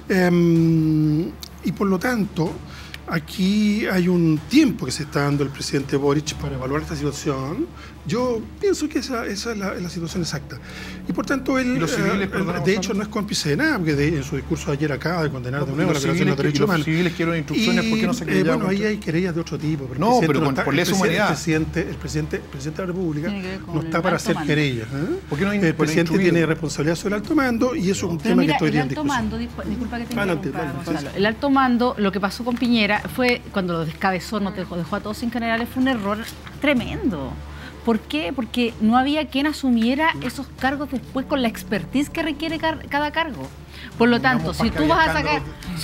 Y por lo tanto, aquí hay un tiempo que se está dando el presidente Boric para evaluar esta situación. Yo pienso que esa es la situación exacta. Y por tanto, él, de hecho, no es cómplice de nada, porque en su discurso ayer acaba de condenar de nuevo la violación de los derechos humanos. Los civiles quieren instrucciones, ¿por qué no se querella? Bueno, ahí hay querellas de otro tipo. No, pero por lesa humanidad. El presidente de la República no está para hacer querellas. ¿Por qué no el presidente tiene responsabilidad sobre el alto mando y eso es un tema que estoy en discusión. Disculpa que te interrumpa, Gonzalo. El alto mando, lo que pasó con Piñera fue, cuando lo descabezó, dejó a todos sin generales, fue un error tremendo. ¿Por qué? Porque no había quien asumiera esos cargos después con la expertise que requiere cada cargo. Por lo tanto, si tú vas a sacar,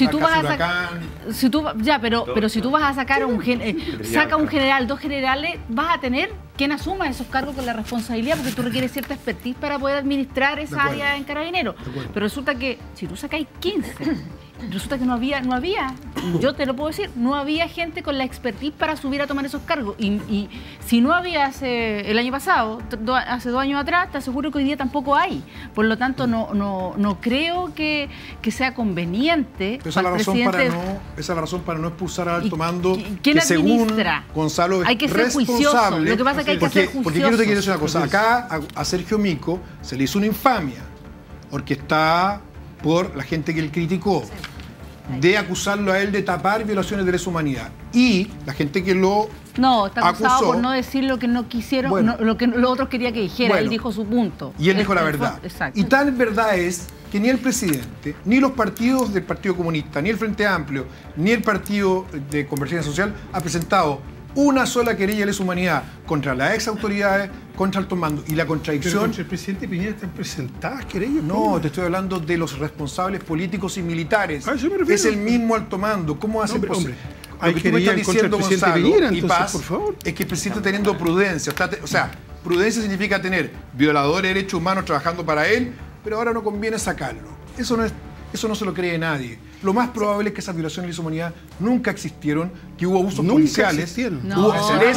pero si tú vas a sacar saca un general, 2 generales, vas a tener quien asuma esos cargos con la responsabilidad, porque tú requieres cierta expertise para poder administrar esa área en Carabineros. Pero resulta que si tú sacáis 15, resulta que no había, yo te lo puedo decir, no había gente con la expertise para subir a tomar esos cargos. Y si no había el año pasado, hace 2 años atrás, te aseguro que hoy día tampoco hay. Por lo tanto, no creo que sea conveniente. Esa es la razón para no expulsar al alto mando. ¿Quién que según administra? Gonzalo es hay que ser responsable. Juicioso. Lo que pasa es que hay que ser juicioso. Porque quiero decir una cosa. Acá a Sergio Mico se le hizo una infamia orquestada por la gente que él criticó, de acusarlo a él de tapar violaciones de lesa humanidad. Y la gente que lo está acusado por no decir lo que no quisieron, lo que los otros querían que dijera. Él dijo su punto. Y él dijo la verdad. Exacto. Y tal verdad es que ni el presidente, ni los partidos del Partido Comunista, ni el Frente Amplio, ni el Partido de Convergencia Social ha presentado una sola querella de lesa humanidad contra las ex autoridades, contra el alto mando. Y la contradicción... ¿Pero contra el presidente Piñera están presentadas querellas? No, te estoy hablando de los responsables políticos y militares. A eso me refiero. Es el mismo alto mando. ¿Cómo hace posible? Hay que estar diciendo, Gonzalo, Piñera, entonces, Paz, por favor. es que el presidente está teniendo prudencia. O sea, prudencia significa tener violadores de derechos humanos trabajando para él, pero ahora no conviene sacarlo. Eso no se lo cree nadie. Lo más probable es que esas violaciones de lesa humanidad nunca existieron, que hubo abusos policiales, hubo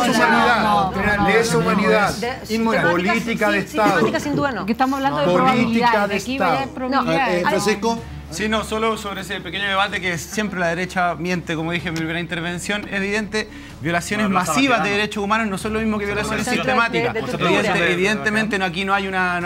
lesa humanidad, política de Estado. Sin duda no. Que estamos hablando de probabilidades. Aquí hay probabilidades. Francisco. Sí, no, solo sobre ese pequeño debate que siempre la derecha miente, como dije en mi primera intervención, es evidente, violaciones masivas de derechos humanos no son lo mismo que violaciones sistemáticas. Evidentemente aquí no hay una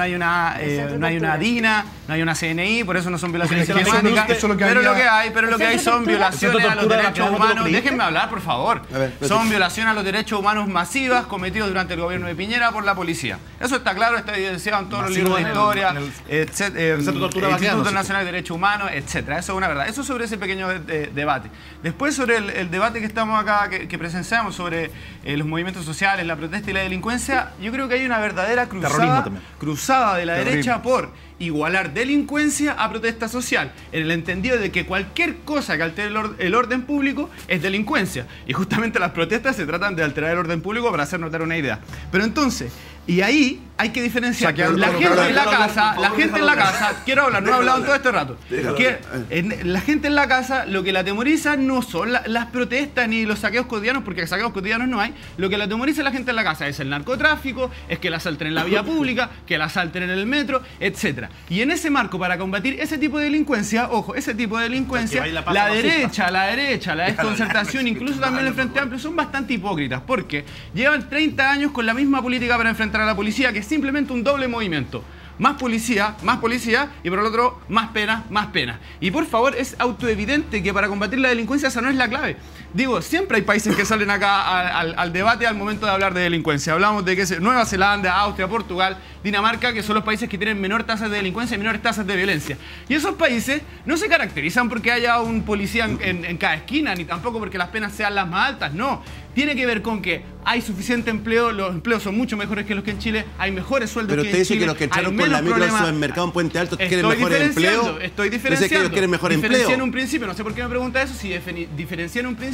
DINA, no hay una CNI, por eso no son violaciones sistemáticas, pero lo que hay son violaciones a los derechos humanos. Déjenme hablar, por favor. Son violaciones a los derechos humanos masivas cometidos durante el gobierno de Piñera por la policía. Eso está claro, está evidenciado en todos los libros de historia, Instituto Nacional de Derechos Humanos, etcétera. Eso es una verdad. Eso sobre ese pequeño debate. Después sobre el debate que estamos acá, que presenciamos sobre los movimientos sociales, la protesta y la delincuencia, yo creo que hay una verdadera cruzada de la derecha por igualar delincuencia a protesta social, en el entendido de que cualquier cosa que altere el orden público es delincuencia. Y justamente las protestas se tratan de alterar el orden público para hacer notar una idea. Pero entonces, y ahí hay que diferenciar. La gente en la casa, quiero hablar, no he hablado en todo este rato. La gente en la casa, lo que la atemoriza no son las protestas ni los saqueos cotidianos, porque saqueos cotidianos no hay. Lo que la atemoriza a la gente en la casa es el narcotráfico, es que la asalten en la vía pública, que la asalten en el metro, etcétera. Y en ese marco, para combatir ese tipo de delincuencia, ojo, ese tipo de delincuencia, la derecha, la desconcertación, incluso también el Frente Amplio, son bastante hipócritas, porque llevan 30 años con la misma política para enfrentar a la policía, que es simplemente un doble movimiento. Más policía, y por el otro, más pena. Y por favor, es autoevidente que para combatir la delincuencia esa no es la clave. Digo, siempre hay países que salen acá al debate al momento de hablar de delincuencia. Hablamos de Nueva Zelanda, Austria, Portugal, Dinamarca, que son los países que tienen menor tasas de delincuencia y menores tasas de violencia. Y esos países no se caracterizan porque haya un policía en cada esquina, ni tampoco porque las penas sean las más altas, no. Tiene que ver con que hay suficiente empleo, los empleos son mucho mejores que los que en Chile, hay mejores sueldos que en Chile. Pero usted dice que los que entraron con la micro al supermercado en Puente Alto quieren mejor empleo. Estoy diferenciando. Que ellos quieren mejor empleo. Diferencié en un principio, no sé por qué me pregunta eso, si diferencié en un principio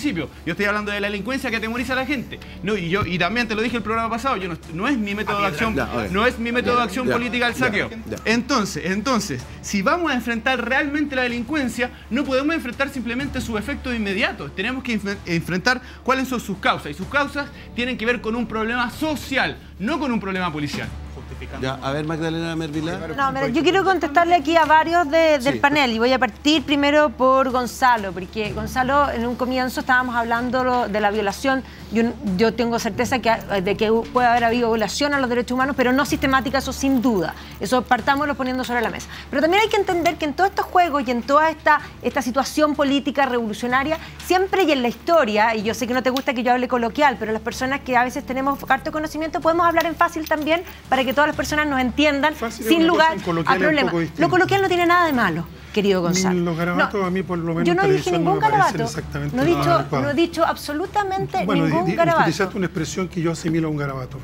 principio. Yo estoy hablando de la delincuencia que atemoriza a la gente. No, y también te lo dije el programa pasado, no es mi método de acción, política el saqueo. Entonces, si vamos a enfrentar realmente la delincuencia, no podemos enfrentar simplemente sus efectos inmediatos. Tenemos que enfrentar cuáles son sus causas. Y sus causas tienen que ver con un problema social, no con un problema policial. Ya, a ver, Magdalena Mervilá. No, mira, yo quiero contestarle aquí a varios del panel y voy a partir primero por Gonzalo, porque Gonzalo, en un comienzo estábamos hablando de la violación. Yo tengo certeza de que puede haber habido violación a los derechos humanos, pero no sistemática, eso sin duda. Eso partámoslo poniendo sobre la mesa. Pero también hay que entender que en todos estos juegos y en toda esta situación política revolucionaria, siempre y en la historia, y yo sé que no te gusta que yo hable coloquial, pero las personas que a veces tenemos harto conocimiento podemos hablar en fácil también para que todas las personas nos entiendan sin lugar a problemas. Lo coloquial no tiene nada de malo, querido Gonzalo. Los garabatos a mí por lo menos yo no dije ningún garabato. No he dicho absolutamente ningún garabato. Utilizaste una expresión que yo asimilo a un garabato.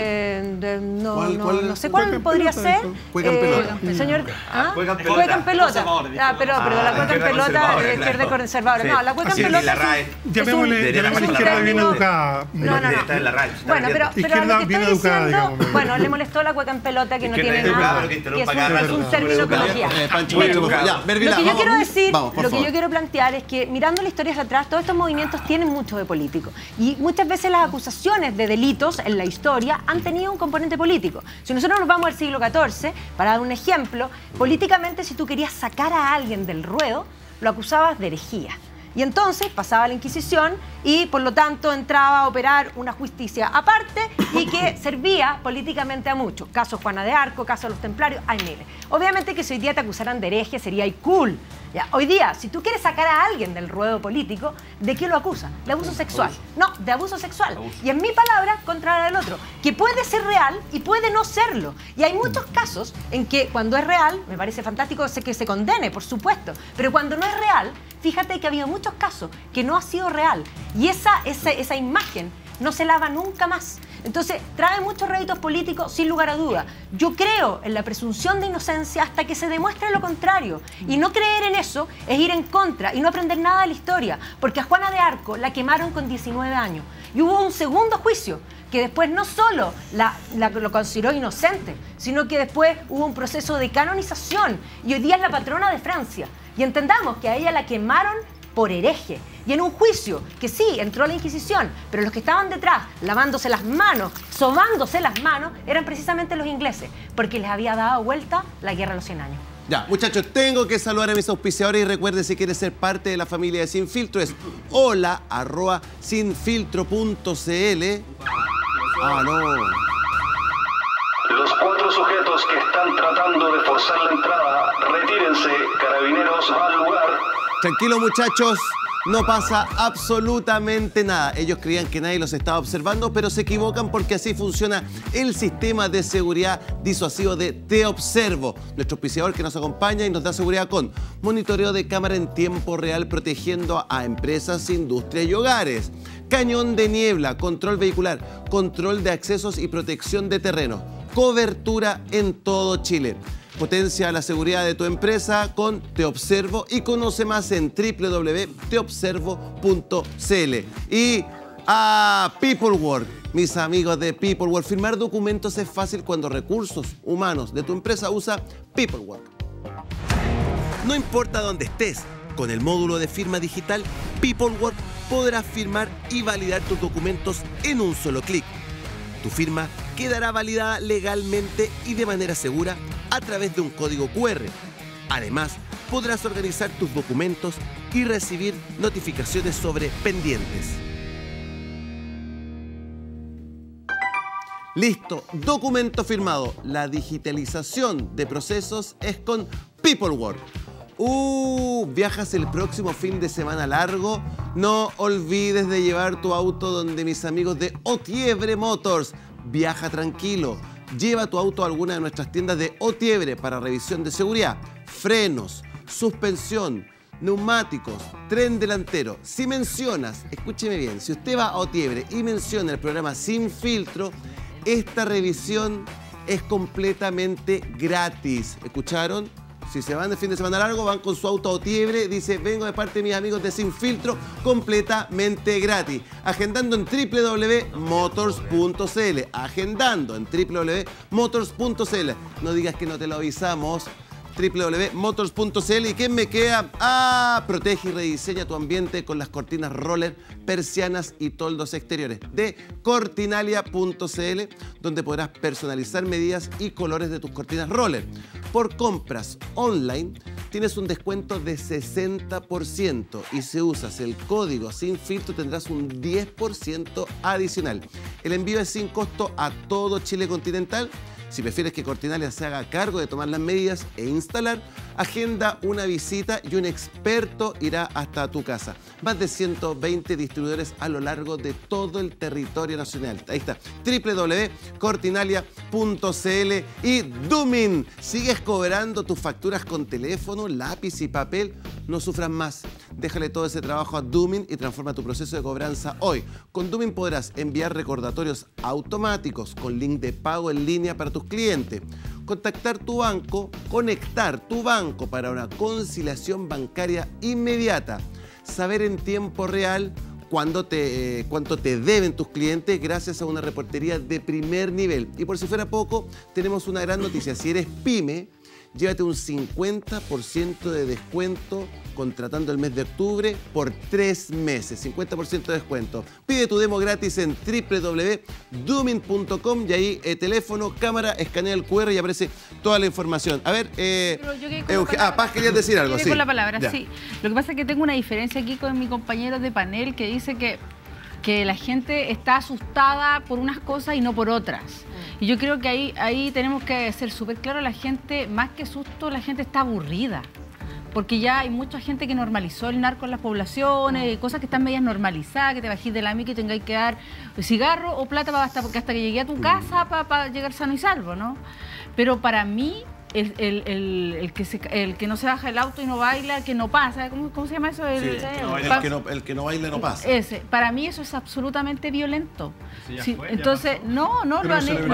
No sé cuál podría ser. Juegan pelota. Señor, juegan pelota. Pero la cueca en pelota es izquierda conservadora. No, la cueca en pelota llamémosle izquierda bien educada. No. Bueno, pero lo que estoy diciendo, bueno, le molestó la cueca en pelota que no tiene nada, que es un término ecología. Lo que yo quiero decir, lo que yo quiero plantear es que mirando la historia hacia atrás, todos estos movimientos tienen mucho de político. Y muchas veces las acusaciones de delitos en la historia han tenido un componente político. Si nosotros nos vamos al siglo XIV, para dar un ejemplo, políticamente si tú querías sacar a alguien del ruedo, lo acusabas de herejía. Y entonces pasaba la Inquisición y por lo tanto entraba a operar una justicia aparte y que servía políticamente a muchos. Caso Juana de Arco, caso de los Templarios, hay miles. Obviamente que si hoy día te acusaran de hereje sería cool. ¿Ya? Hoy día, si tú quieres sacar a alguien del ruedo político, ¿de qué lo acusan? De abuso sexual. No, de abuso sexual. Y en mi palabra, contra la del otro, que puede ser real y puede no serlo. Y hay muchos casos en que cuando es real, me parece fantástico que se condene, por supuesto, pero cuando no es real, fíjate que ha habido muchos casos que no ha sido real. Y esa imagen no se lava nunca más. Entonces, trae muchos réditos políticos sin lugar a duda. Yo creo en la presunción de inocencia hasta que se demuestre lo contrario. Y no creer en eso es ir en contra y no aprender nada de la historia. Porque a Juana de Arco la quemaron con 19 años. Y hubo un segundo juicio que después no solo lo consideró inocente, sino que después hubo un proceso de canonización. Y hoy día es la patrona de Francia. Y entendamos que a ella la quemaron por hereje. Y en un juicio que sí, entró la Inquisición, pero los que estaban detrás, lavándose las manos, sobándose las manos, eran precisamente los ingleses, porque les había dado vuelta la guerra de los 100 años. Ya, muchachos, tengo que saludar a mis auspiciadores y recuerde, si quieres ser parte de la familia de Sin Filtro, es hola@sinfiltro.cl. No. Los 4 sujetos que están tratando de forzar la entrada, retírense, Carabineros va al lugar. Tranquilo, muchachos, no pasa absolutamente nada. Ellos creían que nadie los estaba observando, pero se equivocan porque así funciona el sistema de seguridad disuasivo de Te Observo, nuestro auspiciador que nos acompaña y nos da seguridad con monitoreo de cámara en tiempo real protegiendo a empresas, industrias y hogares. Cañón de niebla, control vehicular, control de accesos y protección de terreno. Cobertura en todo Chile. Potencia la seguridad de tu empresa con Te Observo y conoce más en www.teobservo.cl. Y a PeopleWork, mis amigos de PeopleWork, firmar documentos es fácil cuando recursos humanos de tu empresa usa PeopleWork. No importa dónde estés, con el módulo de firma digital PeopleWork podrás firmar y validar tus documentos en un solo clic. Tu firma quedará validada legalmente y de manera segura a través de un código QR. Además, podrás organizar tus documentos y recibir notificaciones sobre pendientes. Listo, documento firmado. La digitalización de procesos es con PeopleWork. ¿Viajas el próximo fin de semana largo? No olvides de llevar tu auto donde mis amigos de Otiebre Motors. Viaja tranquilo. Lleva tu auto a alguna de nuestras tiendas de Otiebre para revisión de seguridad, frenos, suspensión, neumáticos, tren delantero. Si mencionas, escúcheme bien, si usted va a Otiebre y menciona el programa Sin Filtro, esta revisión es completamente gratis. ¿Escucharon? Si se van de fin de semana largo, van con su auto a Otiebre, dice, vengo de parte de mis amigos de Sin Filtro, completamente gratis. Agendando en www.motors.cl. Agendando en www.motors.cl. No digas que no te lo avisamos. www.motors.cl. ¿Y quién me queda? Protege y rediseña tu ambiente con las cortinas roller, persianas y toldos exteriores de Cortinalia.cl, donde podrás personalizar medidas y colores de tus cortinas roller. Por compras online tienes un descuento de 60% y si usas el código Sin Filtro tendrás un 10% adicional. El envío es sin costo a todo Chile continental. Si prefieres que Cortinalia se haga cargo de tomar las medidas e instalar, agenda una visita y un experto irá hasta tu casa. Más de 120 distribuidores a lo largo de todo el territorio nacional. Ahí está, www.cortinalia.cl. Y Doomin, ¿sigues cobrando tus facturas con teléfono, lápiz y papel? No sufras más. Déjale todo ese trabajo a Doomin y transforma tu proceso de cobranza hoy. Con Doomin podrás enviar recordatorios automáticos con link de pago en línea para tus clientes. Contactar tu banco, conectar tu banco para una conciliación bancaria inmediata. Saber en tiempo real cuánto te deben tus clientes gracias a una reportería de primer nivel. Y por si fuera poco, tenemos una gran noticia. Si eres pyme, llévate un 50% de descuento contratando el mes de octubre por 3 meses. 50% de descuento. Pide tu demo gratis en www.doomin.com y ahí teléfono, cámara, escanea el QR y aparece toda la información. A ver, Paz, querías decir algo. Sí, con la palabra, sí. Lo que pasa es que tengo una diferencia aquí con mi compañero de panel que dice que la gente está asustada por unas cosas y no por otras. Y yo creo que ahí tenemos que ser súper claros, la gente, más que susto, la gente está aburrida. Porque ya hay mucha gente que normalizó el narco en las poblaciones, cosas que están medias normalizadas, que te bajís de la micro y tengáis que dar cigarro o plata hasta que llegué a tu casa para llegar sano y salvo, ¿no? Pero para mí, el que no se baja el auto y no baila, que no pasa, ¿cómo se llama eso? El que no baila no pasa. Para mí eso es absolutamente violento. Sí, entonces, no, lo han hecho.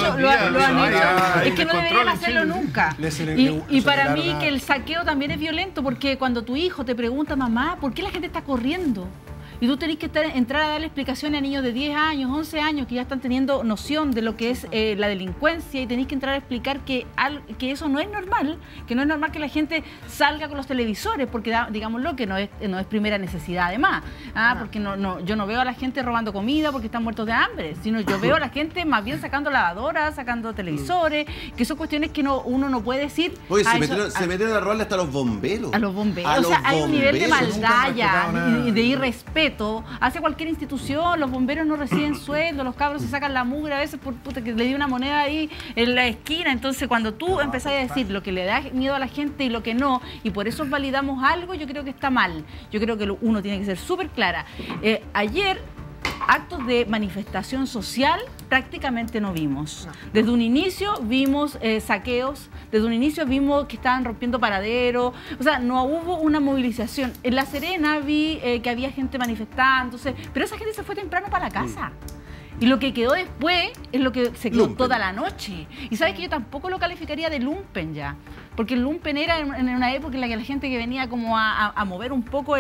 Es que no deberían hacerlo nunca. Y para mí que el saqueo también es violento, porque cuando tu hijo te pregunta, mamá, ¿por qué la gente está corriendo? Y tú tenés que entrar a darle explicaciones a niños de 10 años, 11 años, que ya están teniendo noción de lo que es la delincuencia, y tenés que entrar a explicar que eso no es normal, que no es normal que la gente salga con los televisores, porque digámoslo que no es primera necesidad además. Porque yo no veo a la gente robando comida porque están muertos de hambre, sino yo veo a la gente más bien sacando lavadoras, sacando televisores, que son cuestiones que uno no puede decir. Oye, se metieron a robarle hasta a los bomberos. A los bomberos. O sea, hay un nivel de maldad ya, de irrespeto hacia cualquier institución. Los bomberos no reciben sueldo, los cabros se sacan la mugre a veces por que le di una moneda ahí en la esquina. Entonces, cuando tú empezás a decir lo que le da miedo a la gente y lo que no, y por eso validamos algo, yo creo que está mal. Yo creo que uno tiene que ser súper clara. Ayer, actos de manifestación social prácticamente no vimos. Desde un inicio vimos saqueos, desde un inicio vimos que estaban rompiendo paraderos, o sea, no hubo una movilización. En La Serena vi que había gente manifestándose, pero esa gente se fue temprano para la casa. Y lo que quedó después es lo que se quedó toda la noche. Y sabes que yo tampoco lo calificaría de lumpen ya. Porque el lumpen era en una época en la que la gente que venía como a mover un poco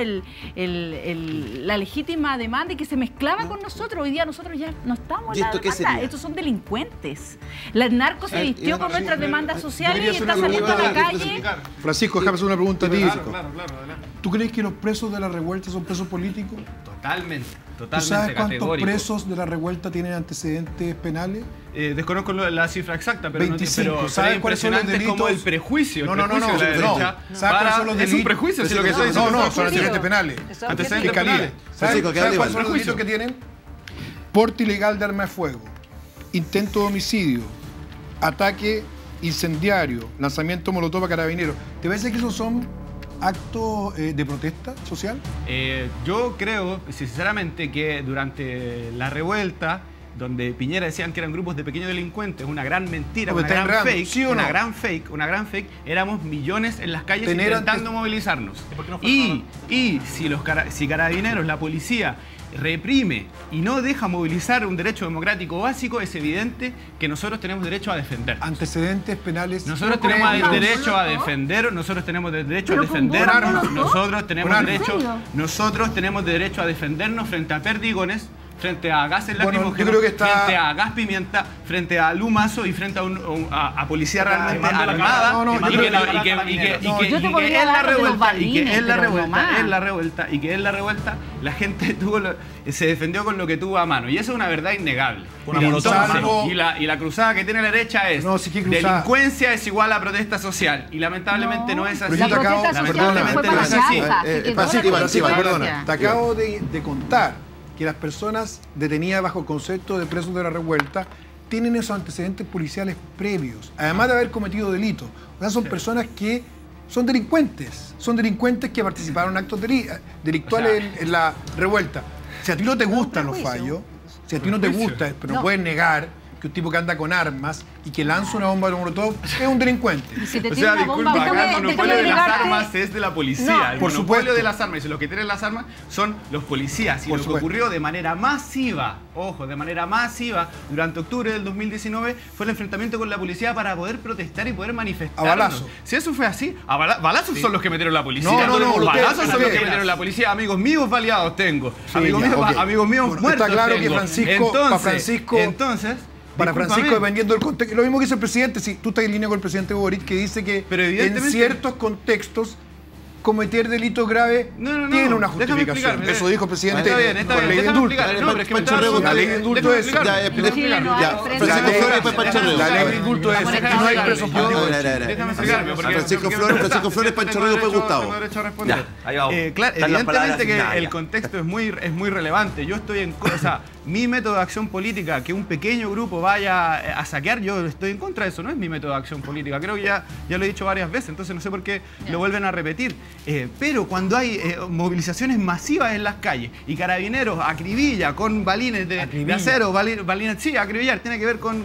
la legítima demanda y que se mezclaba con nosotros. Hoy día nosotros ya no estamos en la demanda. Estos son delincuentes. El narco se vistió con nuestras demandas sociales y está saliendo a la calle. Francisco, déjame hacer una pregunta a ti. Claro. ¿Tú crees que los presos de la revuelta son presos políticos? Totalmente ¿Tú sabes cuántos presos de la revuelta tienen antecedentes penales? Desconozco la cifra exacta, pero 25. ¿Sabes cuáles son los delitos? Como el prejuicio. No. ¿Sabes cuáles son los delitos? Es un prejuicio, si lo que estoy diciendo. No, son antecedentes penales. Antecedentes penales. ¿Sabes cuáles son los delitos que tienen? Porte ilegal de arma de fuego, intento de homicidio, ataque incendiario, lanzamiento molotov a carabineros. ¿Te parece que esos son actos de protesta social? Yo creo, sinceramente, que durante la revuelta, donde Piñera decían que eran grupos de pequeños delincuentes, una gran mentira, una gran fake, ¿sí o no? una gran fake, éramos millones en las calles intentando movilizarnos. Y si Carabineros, la policía, reprime y no deja movilizar un derecho democrático básico, es evidente que nosotros tenemos derecho a defender. Antecedentes penales. Nosotros tenemos el derecho a defender, nosotros tenemos el derecho a defendernos, nosotros tenemos derecho a defendernos frente a perdigones, frente a gases lacrimógenos, frente a gas pimienta, frente a lumazo y frente a policía realmente armada y que es la revuelta, la gente se defendió con lo que tuvo a mano. Y eso es una verdad innegable. Y la cruzada que tiene la derecha es delincuencia es igual a protesta social. Y lamentablemente no es así. Lamentablemente no es así. Perdona, te acabo de contar que las personas detenidas bajo concepto de presos de la revuelta tienen esos antecedentes policiales previos, además de haber cometido delitos. O sea, son personas que son delincuentes que participaron en actos delictuales en la revuelta. Si a ti no te gustan los fallos, si a ti no te gusta, pero no puedes negar que un tipo que anda con armas y que lanza una bomba de molotov es un delincuente. Si te o sea, disculpa, acá el monopolio de las armas es de la policía. No, el por monopolio de las armas y los que tienen las armas son los policías. Y lo que ocurrió de manera masiva, ojo, de manera masiva, durante octubre del 2019 fue el enfrentamiento con la policía para poder protestar y poder manifestar. A balazos. Si eso fue así, balazos son los que metieron la policía. Balazos son los que metieron la policía. Amigos míos baleados tengo. Amigos míos muertos está claro tengo. Que Francisco, para discúlpame. Francisco, dependiendo del contexto, lo mismo que dice el presidente, si tú estás en línea con el presidente Boric, que dice que en ciertos contextos cometer delitos graves tiene una justificación. Eso dijo el presidente con ley de indulto. La ley de indulto es... La ley de indulto es que no hay presos políticos. Déjame explicarme. Francisco Flores, Pancho Rego, después Gustavo. Evidentemente que el contexto es muy relevante. Yo estoy en... O sea, mi método de acción política, que un pequeño grupo vaya a saquear, yo estoy en contra de eso. No es mi método de acción política. Creo que ya lo he dicho varias veces, entonces no sé por qué lo vuelven a repetir. Pero cuando hay movilizaciones masivas en las calles y Carabineros acribilla con balines de acero, balines, sí, acribillar, tiene que ver con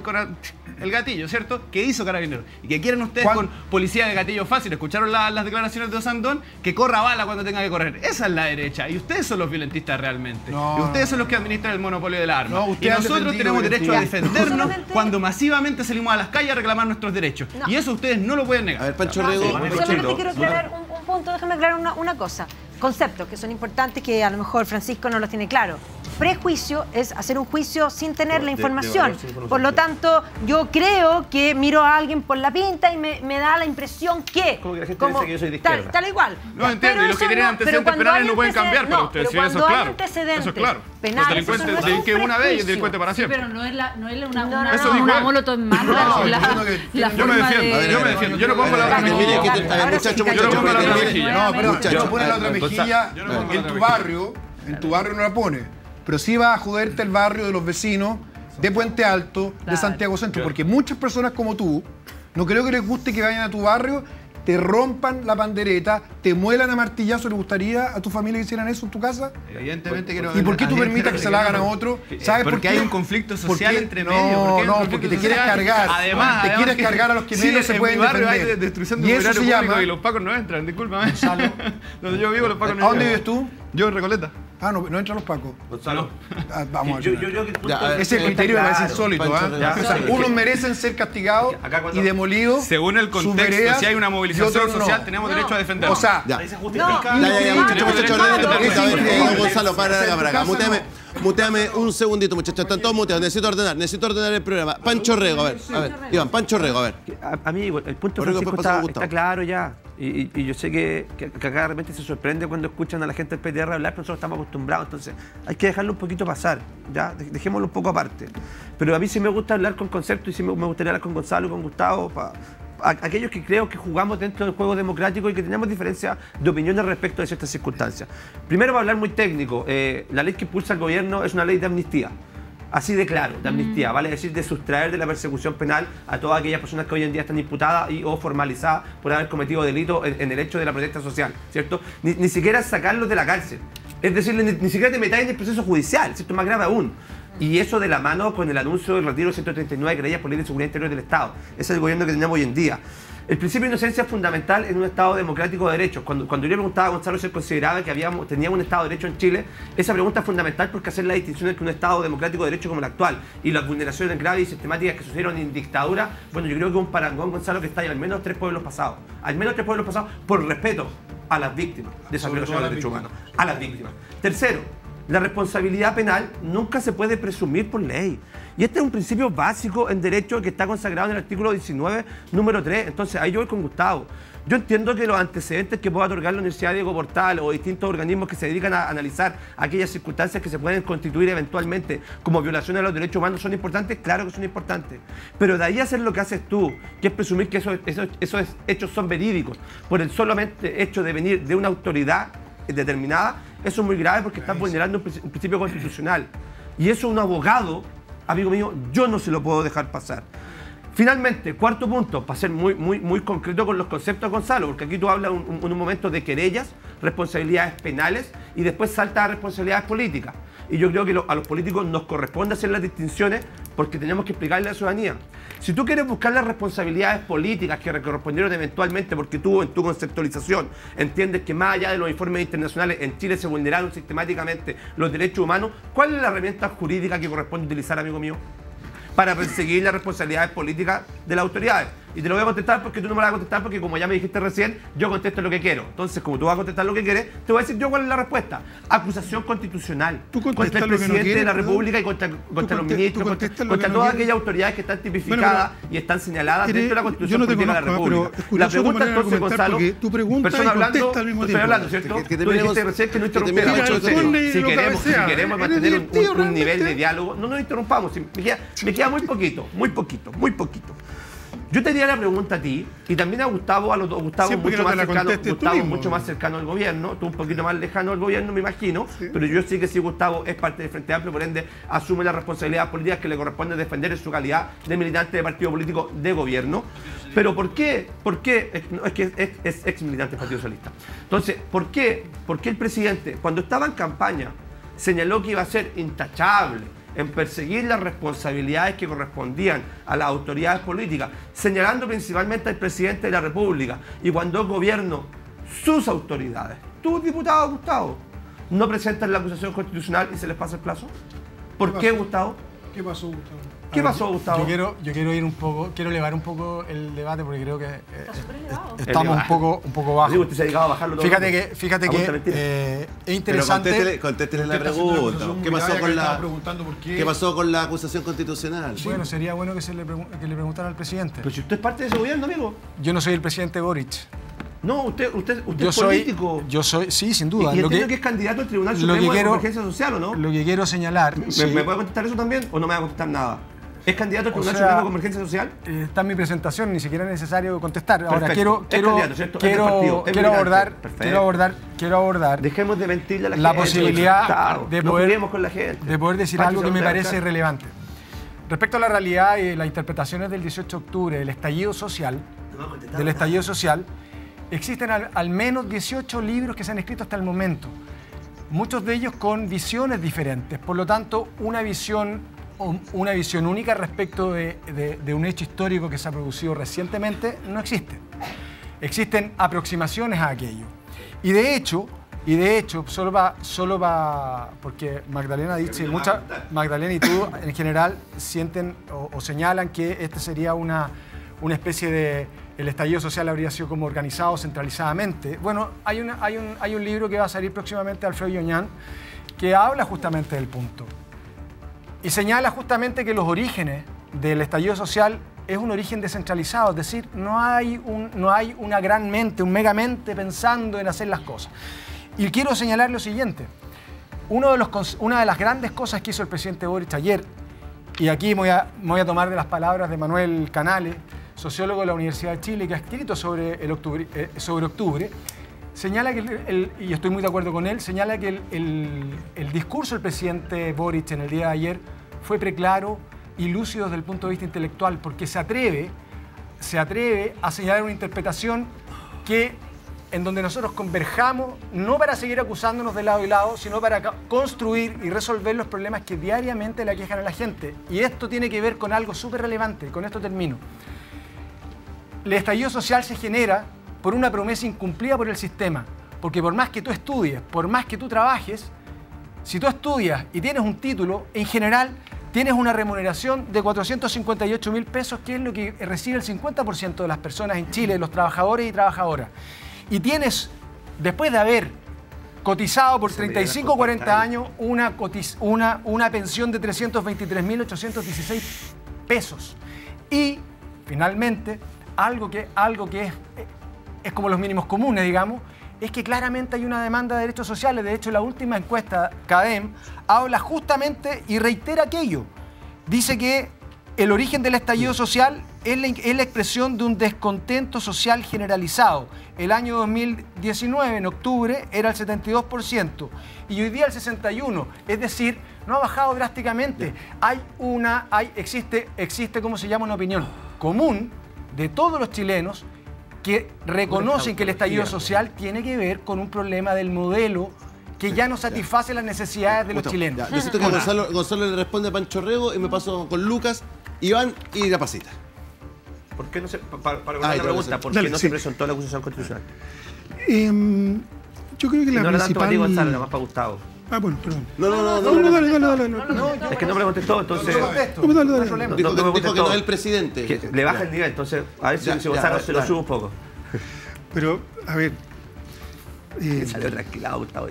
el gatillo, ¿cierto? ¿Qué hizo Carabineros? Y que quieren ustedes con policía de gatillo fácil. ¿Escucharon las declaraciones de Osandón? Que corra bala cuando tenga que correr. Esa es la derecha. Y ustedes son los violentistas realmente. Y ustedes son los que administran el monopolio del arma. Y nosotros tenemos derecho a defendernos cuando masivamente salimos a las calles a reclamar nuestros derechos. Y eso ustedes no lo pueden negar. A ver, Pancho Rego. Solamente quiero aclarar un punto. Déjame aclarar una cosa. Conceptos que son importantes que a lo mejor Francisco no los tiene claro. Prejuicio es hacer un juicio sin tener la información. Por lo tanto, yo creo que miro a alguien por la pinta y me da la impresión que... Como que la gente dice que yo soy de izquierda. Tal igual. No entiendo, y los que tienen antecedentes penales no pueden cambiar para ustedes. Pero eso es claro. Eso es claro. Penales, los delincuentes delinquen una vez y el delincuente para siempre. Pero no es una molotov en mano. Yo me defiendo. Yo no pongo la otra mejilla. Yo no pongo la otra mejilla. No, pero muchacho, pone la otra mejilla en tu barrio. En tu barrio no la pones. Pero sí vas a joderte el barrio de los vecinos de Puente Alto, de Santiago Centro. Porque muchas personas como tú, no creo que les guste que vayan a tu barrio, te rompan la pandereta, te muelan a martillazo. ¿Le gustaría a tu familia que hicieran eso en tu casa? Evidentemente que no. ¿Y por qué tú permitas que se la hagan a otro? ¿Sabes por qué? Porque hay un conflicto social entre medio. No, porque te quieres cargar. Además, te quieres cargar a los que menos se pueden defender. Hay destrucción de y eso se llama... Y los pacos no entran, discúlpame. Donde yo vivo, los pacos no entran. ¿A dónde vives tú? Yo en Recoleta. Ah, no entran los pacos. Gonzalo. Vamos a ver. Ese criterio me parece insólito. Unos merecen ser castigados y demolidos. Según el contexto, si hay una movilización social, tenemos derecho a defendernos. O sea, muchachos, Gonzalo, para la cámara. Muteame un segundito, muchachos. Están todos muteados. Necesito ordenar el programa. Pancho Rego, a ver. Iván, Pancho Rego, a ver. Amigo, el punto de Francisco está claro ya. Y yo sé que acá de repente se sorprende cuando escuchan a la gente del PTR hablar, pero nosotros estamos acostumbrados, entonces hay que dejarlo un poquito pasar, ya, dejémoslo un poco aparte. Pero a mí sí me gusta hablar con conceptos y sí me gustaría hablar con Gonzalo y con Gustavo, aquellos que creo que jugamos dentro del juego democrático y que tenemos diferencias de opiniones respecto de ciertas circunstancias. Primero, para hablar muy técnico, la ley que impulsa el gobierno es una ley de amnistía. Así de claro, de amnistía, vale decir de sustraer de la persecución penal a todas aquellas personas que hoy en día están imputadas o formalizadas por haber cometido delitos en el hecho de la protesta social, ¿cierto? Ni siquiera sacarlos de la cárcel, es decir, ni siquiera te metáis en el proceso judicial, ¿cierto? Más grave aún. Y eso de la mano con el anuncio del retiro de 139 querellas por ley de seguridad interior del Estado. Ese es el gobierno que tenemos hoy en día. El principio de inocencia es fundamental en un Estado democrático de derechos. Cuando yo le preguntaba a Gonzalo si él consideraba que teníamos un Estado de derecho en Chile, esa pregunta es fundamental porque hacer la distinción entre un Estado democrático de derecho como el actual y las vulneraciones graves y sistemáticas que sucedieron en dictadura, bueno, yo creo que un parangón, Gonzalo, que está ahí al menos 3 pueblos pasados. Al menos 3 pueblos pasados por respeto a las víctimas de esa violación de los derechos humanos. A las víctimas. Tercero, la responsabilidad penal nunca se puede presumir por ley. Y este es un principio básico en derecho que está consagrado en el artículo 19, número 3. Entonces, ahí yo voy con Gustavo. Yo entiendo que los antecedentes que pueda otorgar la Universidad Diego Portales o distintos organismos que se dedican a analizar aquellas circunstancias que se pueden constituir eventualmente como violaciones a los derechos humanos son importantes, claro que son importantes. Pero de ahí a hacer lo que haces tú, que es presumir que esos hechos son verídicos, por el solamente hecho de venir de una autoridad determinada, eso es muy grave porque estás vulnerando un principio constitucional. Y eso un abogado, amigo mío, yo no se lo puedo dejar pasar. Finalmente, cuarto punto, para ser muy concreto con los conceptos, Gonzalo, porque aquí tú hablas en un momento de querellas, responsabilidades penales y después saltas a responsabilidades políticas. Y yo creo que a los políticos nos corresponde hacer las distinciones porque tenemos que explicarle a la ciudadanía. Si tú quieres buscar las responsabilidades políticas que correspondieron eventualmente porque tú en tu conceptualización entiendes que más allá de los informes internacionales en Chile se vulneraron sistemáticamente los derechos humanos, ¿cuál es la herramienta jurídica que corresponde utilizar, amigo mío, para perseguir las responsabilidades políticas de las autoridades? Y te lo voy a contestar porque tú no me lo vas a contestar porque, como ya me dijiste recién, yo contesto lo que quiero. Entonces, como tú vas a contestar lo que quieres, te voy a decir yo cuál es la respuesta. Acusación constitucional contra el presidente de la República y contra los ministros, contra todas aquellas autoridades que están tipificadas y están señaladas dentro de la Constitución Política de la República. La pregunta entonces, Gonzalo, persona hablando, estoy hablando, ¿cierto? Tú dijiste recién que no interrumpiéramos. Si queremos mantener un nivel de diálogo, no nos interrumpamos. Me queda muy poquito. Yo te haría la pregunta a ti y también a Gustavo, Gustavo mucho más cercano al gobierno, tú un poquito más lejano al gobierno, me imagino, pero yo sí que sí, Gustavo es parte del Frente Amplio, por ende asume las responsabilidades políticas que le corresponde defender en su calidad de militante de partido político de gobierno. Pero ¿por qué? No, es que es ex militante del Partido Socialista. Entonces, ¿por qué el presidente, cuando estaba en campaña, señaló que iba a ser intachable en perseguir las responsabilidades que correspondían a las autoridades políticas, señalando principalmente al presidente de la República, y cuando el gobierno, sus autoridades, tú, diputado Gustavo, no presentan la acusación constitucional y se les pasa el plazo? ¿Por qué, Gustavo? ¿Qué pasó, Gustavo? ¿Qué pasó, Gustavo? Yo quiero ir un poco, quiero elevar un poco el debate porque creo que estamos un poco bajos. Usted se ha dedicado a bajarlo todo. Fíjate que es interesante. Pero contéstele la pregunta. ¿Qué pasó con la acusación constitucional? Bueno, sería bueno que le preguntaran al presidente. Pero si usted es parte de ese gobierno, amigo. Yo no soy el presidente Boric. No, usted es político. Yo soy, sí, sin duda. Y entiendo que es candidato al Tribunal Supremo de Convergencia Social, ¿o no? Lo que quiero señalar... ¿Me puede contestar eso también o no me va a contestar nada? ¿Es candidato al Tribunal Supremo de Convergencia Social? Está en mi presentación, ni siquiera es necesario contestar. Ahora, perfecto. quiero abordar Dejemos de mentirle a la posibilidad de poder decir algo que me parece relevante. Respecto a la realidad y las interpretaciones del 18 de octubre, del estallido social, existen al menos 18 libros que se han escrito hasta el momento, muchos de ellos con visiones diferentes. Por lo tanto, una visión única respecto de un hecho histórico que se ha producido recientemente no existe. Existen aproximaciones a aquello. Y de hecho, solo va porque Magdalena dice, Magdalena y tú en general sienten o señalan que este sería una especie de... El estallido social habría sido como organizado centralizadamente. Bueno, hay un libro que va a salir próximamente de Alfredo Yoñán que habla justamente del punto. Y señala justamente que los orígenes del estallido social es un origen descentralizado, es decir, no hay una gran mente, un megamente pensando en hacer las cosas. Y quiero señalar lo siguiente. Una de las grandes cosas que hizo el presidente Boric ayer, y aquí me voy a tomar de las palabras de Manuel Canales, sociólogo de la Universidad de Chile, que ha escrito sobre octubre, señala que, y estoy muy de acuerdo con él, señala que el discurso del presidente Boric en el día de ayer fue preclaro y lúcido desde el punto de vista intelectual, porque se atreve a señalar una interpretación en donde nosotros converjamos, no para seguir acusándonos de lado y lado, sino para construir y resolver los problemas que diariamente le aquejan a la gente. Y esto tiene que ver con algo súper relevante, con esto termino. el estallido social se genera por una promesa incumplida por el sistema. Porque por más que tú estudies, por más que tú trabajes, si tú estudias y tienes un título, en general tienes una remuneración de 458.000 pesos, que es lo que recibe el 50% de las personas en Chile, los trabajadores y trabajadoras. Y tienes, después de haber cotizado por 35 o 40 años, una pensión de 323.816 pesos. Y, finalmente, algo que es como los mínimos comunes, digamos, es que claramente hay una demanda de derechos sociales. De hecho, la última encuesta CADEM habla justamente y reitera aquello. Dice que el origen del estallido social es la expresión de un descontento social generalizado. El año 2019, en octubre, era el 72% y hoy día el 61%. Es decir, no ha bajado drásticamente. Existe, ¿cómo se llama?, una opinión común de todos los chilenos que reconocen que el estallido social tiene que ver con un problema del modelo que ya no satisface las necesidades de los chilenos. Necesito que Gonzalo le responde a Pancho Rego y me paso con Lucas, Iván y La Pasita. ¿Por qué no se, para la pregunta, ¿por qué no se presentó la acusación constitucional? Yo creo que la no principal... era tanto para ti, Gonzalo, era más para Gustavo. Ah, bueno, perdón. No, dale. Es que no me contestó, entonces... Dale. Dijo que no es el presidente. Que le baja el nivel, entonces a ver si Gonzalo se lo sube un poco. Pero, a ver... Salió tranquilado, Gustavo.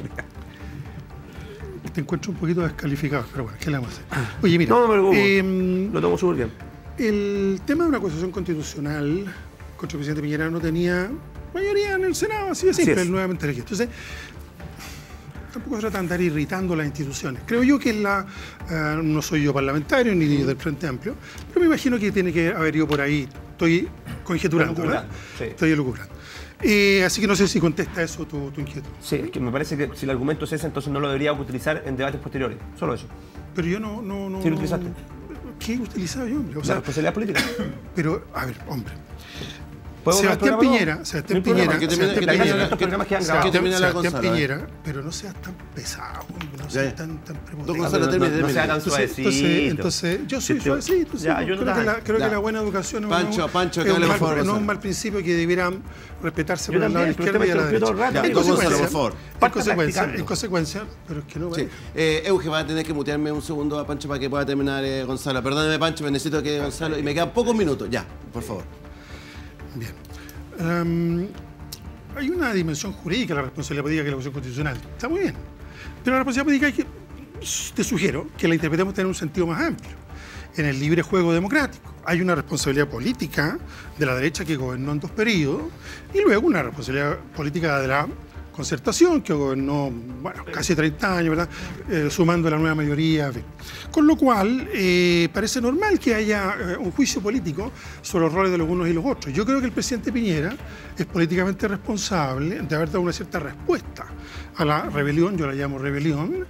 Te encuentro un poquito descalificado, pero bueno, ¿qué le vamos a hacer? Oye, mira... No me preocupo, lo tomo súper bien. El tema de una acusación constitucional contra el presidente Piñera no tenía mayoría en el Senado, así de simple, nuevamente elegido. Entonces, tampoco se trata de andar irritando las instituciones. Creo yo que no soy yo parlamentario ni del Frente Amplio, pero me imagino que tiene que haber ido por ahí. Estoy conjeturando, ¿verdad? Sí. Estoy elucubrando. Así que no sé si contesta eso tu inquietud. Sí, es que me parece que si el argumento es ese, entonces no lo debería utilizar en debates posteriores. Solo eso. Pero yo no... ¿Sí lo utilizaste? ¿Qué he utilizado yo, hombre? O sea, la responsabilidad política. Pero, a ver, hombre. Sebastián Piñera, pero no seas tan pesado, no seas tan prepotente. No seas tan suavecito. Entonces, yo soy suavecito. Creo que la buena educación no es un mal principio que debieran respetarse por el lado de la izquierda y a la derecha. En consecuencia, pero es que no. Euge, va a tener que mutearme un segundo a Pancho para que pueda terminar Gonzalo. Perdóneme, Pancho, me necesito que Gonzalo... Y me quedan pocos minutos. Ya, por favor. Bien. Hay una dimensión jurídica de la responsabilidad política que es la cuestión constitucional. Está muy bien. Pero la responsabilidad política te sugiero que la interpretemos en un sentido más amplio. En el libre juego democrático. Hay una responsabilidad política de la derecha que gobernó en 2 periodos y luego una responsabilidad política de la Concertación, que gobernó casi 30 años, ¿verdad? Sumando la nueva mayoría. En fin. Con lo cual, parece normal que haya un juicio político sobre los roles de los unos y los otros. Yo creo que el presidente Piñera es políticamente responsable de haber dado una cierta respuesta a la rebelión, yo la llamo rebelión,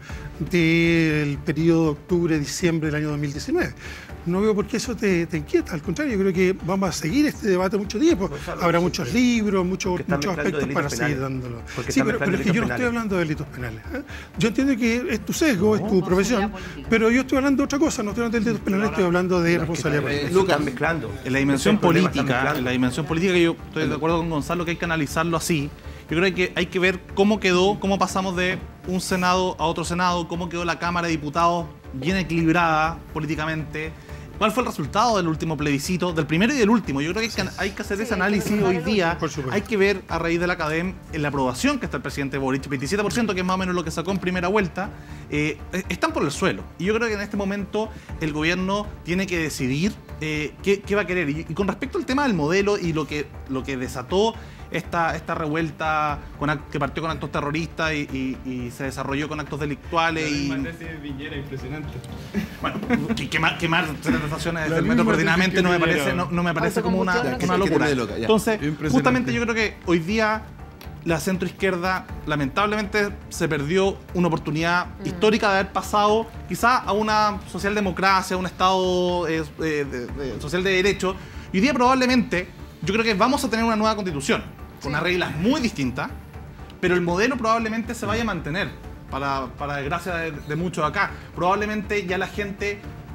del periodo de octubre-diciembre del año 2019. No veo por qué eso te inquieta, al contrario, yo creo que vamos a seguir este debate mucho tiempo. Habrá muchos libros, muchos aspectos para seguir dándolo. Sí, pero es que yo no estoy hablando de delitos penales. Yo entiendo que es tu sesgo, es tu profesión, pero yo estoy hablando de otra cosa, no estoy hablando de delitos penales, estoy hablando de responsabilidad política. Lucas, mezclando. En la dimensión política, yo estoy de acuerdo con Gonzalo que hay que analizarlo así. Yo creo que hay que ver cómo quedó, cómo pasamos de un Senado a otro Senado, cómo quedó la Cámara de Diputados bien equilibrada políticamente. ¿Cuál fue el resultado del último plebiscito, del primero y del último? Yo creo que hay que hacer ese análisis hoy día. Hay que ver a raíz de la CADEM en la aprobación que está el presidente Boric, 27%, que es más o menos lo que sacó en primera vuelta, están por el suelo. Y yo creo que en este momento el gobierno tiene que decidir qué va a querer. Y con respecto al tema del modelo y lo que desató esta revuelta que partió con actos terroristas y se desarrolló con actos delictuales y... impresionante. Bueno, quemar estaciones del metro coordinadamente no me parece como una locura. Entonces, justamente yo creo que hoy día la centroizquierda lamentablemente se perdió una oportunidad histórica de haber pasado quizá a una socialdemocracia, a un Estado social de derecho. Y hoy día probablemente yo creo que vamos a tener una nueva constitución, con unas reglas muy distintas, pero el modelo probablemente se vaya a mantener, para desgracia de muchos acá. Probablemente ya la gente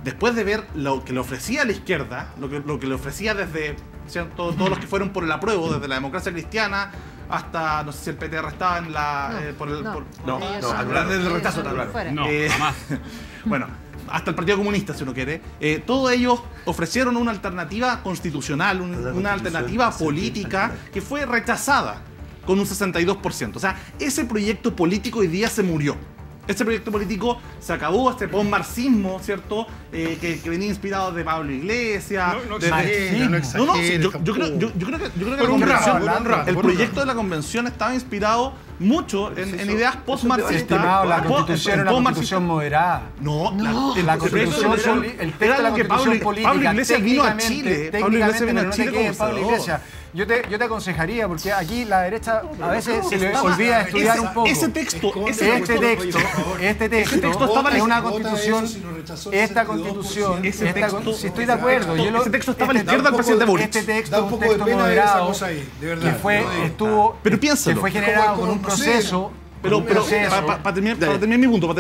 después de ver lo que le ofrecía a la izquierda, lo que le ofrecía desde todos los que fueron por el apruebo, desde la democracia cristiana hasta, no sé si el PTR estaba en la... desde el rechazo también. No, jamás. Bueno, hasta el Partido Comunista, si uno quiere, todos ellos ofrecieron una alternativa constitucional, una alternativa política que fue rechazada con un 62%. O sea, ese proyecto político hoy día se murió. Ese proyecto político se acabó, este post-marxismo, ¿cierto? Que venía inspirado de Pablo Iglesias. No exagere, yo creo que el proyecto de la convención estaba inspirado mucho en ideas post-marxistas. Estimado, la constitución era una constitución moderada. La constitución, el texto de la constitución política. Pablo Iglesias vino a Chile. Pablo Iglesias vino a Chile como Iglesias. Yo te aconsejaría, porque aquí la derecha a veces se le olvida estudiar un poco. Este texto estaba en una constitución. Esta constitución, si estoy de acuerdo. Ese texto estaba a la izquierda del presidente Boric. Este texto es un texto moderado que fue generado con un proceso. Pero para terminar mi punto,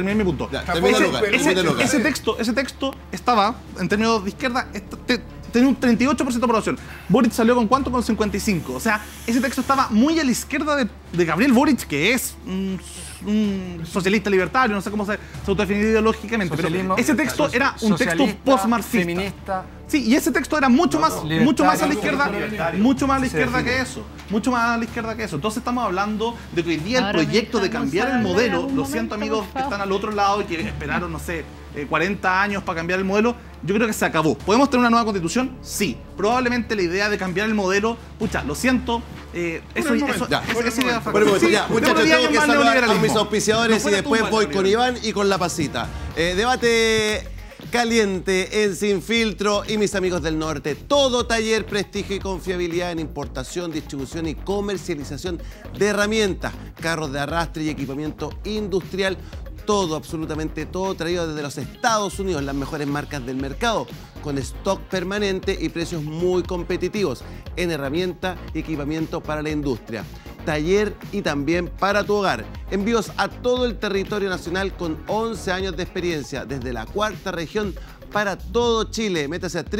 ese texto estaba, en términos de izquierda, tenía un 38% de aprobación. Boric salió con ¿cuánto? Con 55. O sea, ese texto estaba muy a la izquierda de Gabriel Boric, que es un socialista libertario, no sé cómo se autodefinir ideológicamente. Pero ese texto era un texto post-marxista. Feminista. Sí, y ese texto era mucho más a la izquierda, mucho más a la izquierda que eso. Mucho más a la izquierda que eso. Entonces estamos hablando de que hoy día el proyecto de cambiar el modelo, lo siento amigos que están al otro lado y que esperaron, no sé, 40 años para cambiar el modelo, yo creo que se acabó. ¿Podemos tener una nueva constitución? Sí. Probablemente la idea de cambiar el modelo, pucha, lo siento, esa idea muchachos, tengo que saludar a mis auspiciadores y después voy con Iván y con la pasita. Debate caliente en Sin Filtro y mis amigos del norte. Todo taller, prestigio y confiabilidad en importación, distribución y comercialización de herramientas, carros de arrastre y equipamiento industrial. Todo, absolutamente todo, traído desde los Estados Unidos, las mejores marcas del mercado, con stock permanente y precios muy competitivos en herramienta y equipamiento para la industria, taller y también para tu hogar. Envíos a todo el territorio nacional con 11 años de experiencia, desde la cuarta región para todo Chile. Métase a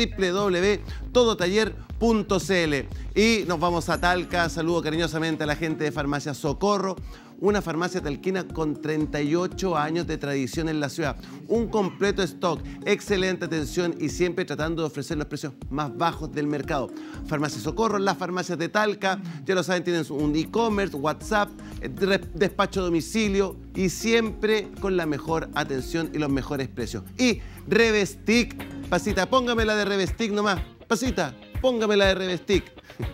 www.todotaller.cl. Y nos vamos a Talca. Saludo cariñosamente a la gente de Farmacia Socorro, una farmacia talquina con 38 años de tradición en la ciudad. Un completo stock, excelente atención y siempre tratando de ofrecer los precios más bajos del mercado. Farmacia Socorro, las farmacias de Talca, ya lo saben, tienen un e-commerce, WhatsApp, despacho a domicilio y siempre con la mejor atención y los mejores precios. Y Revestic, Pasita, póngamela de Revestic nomás. Pasita, póngamela de Revestic.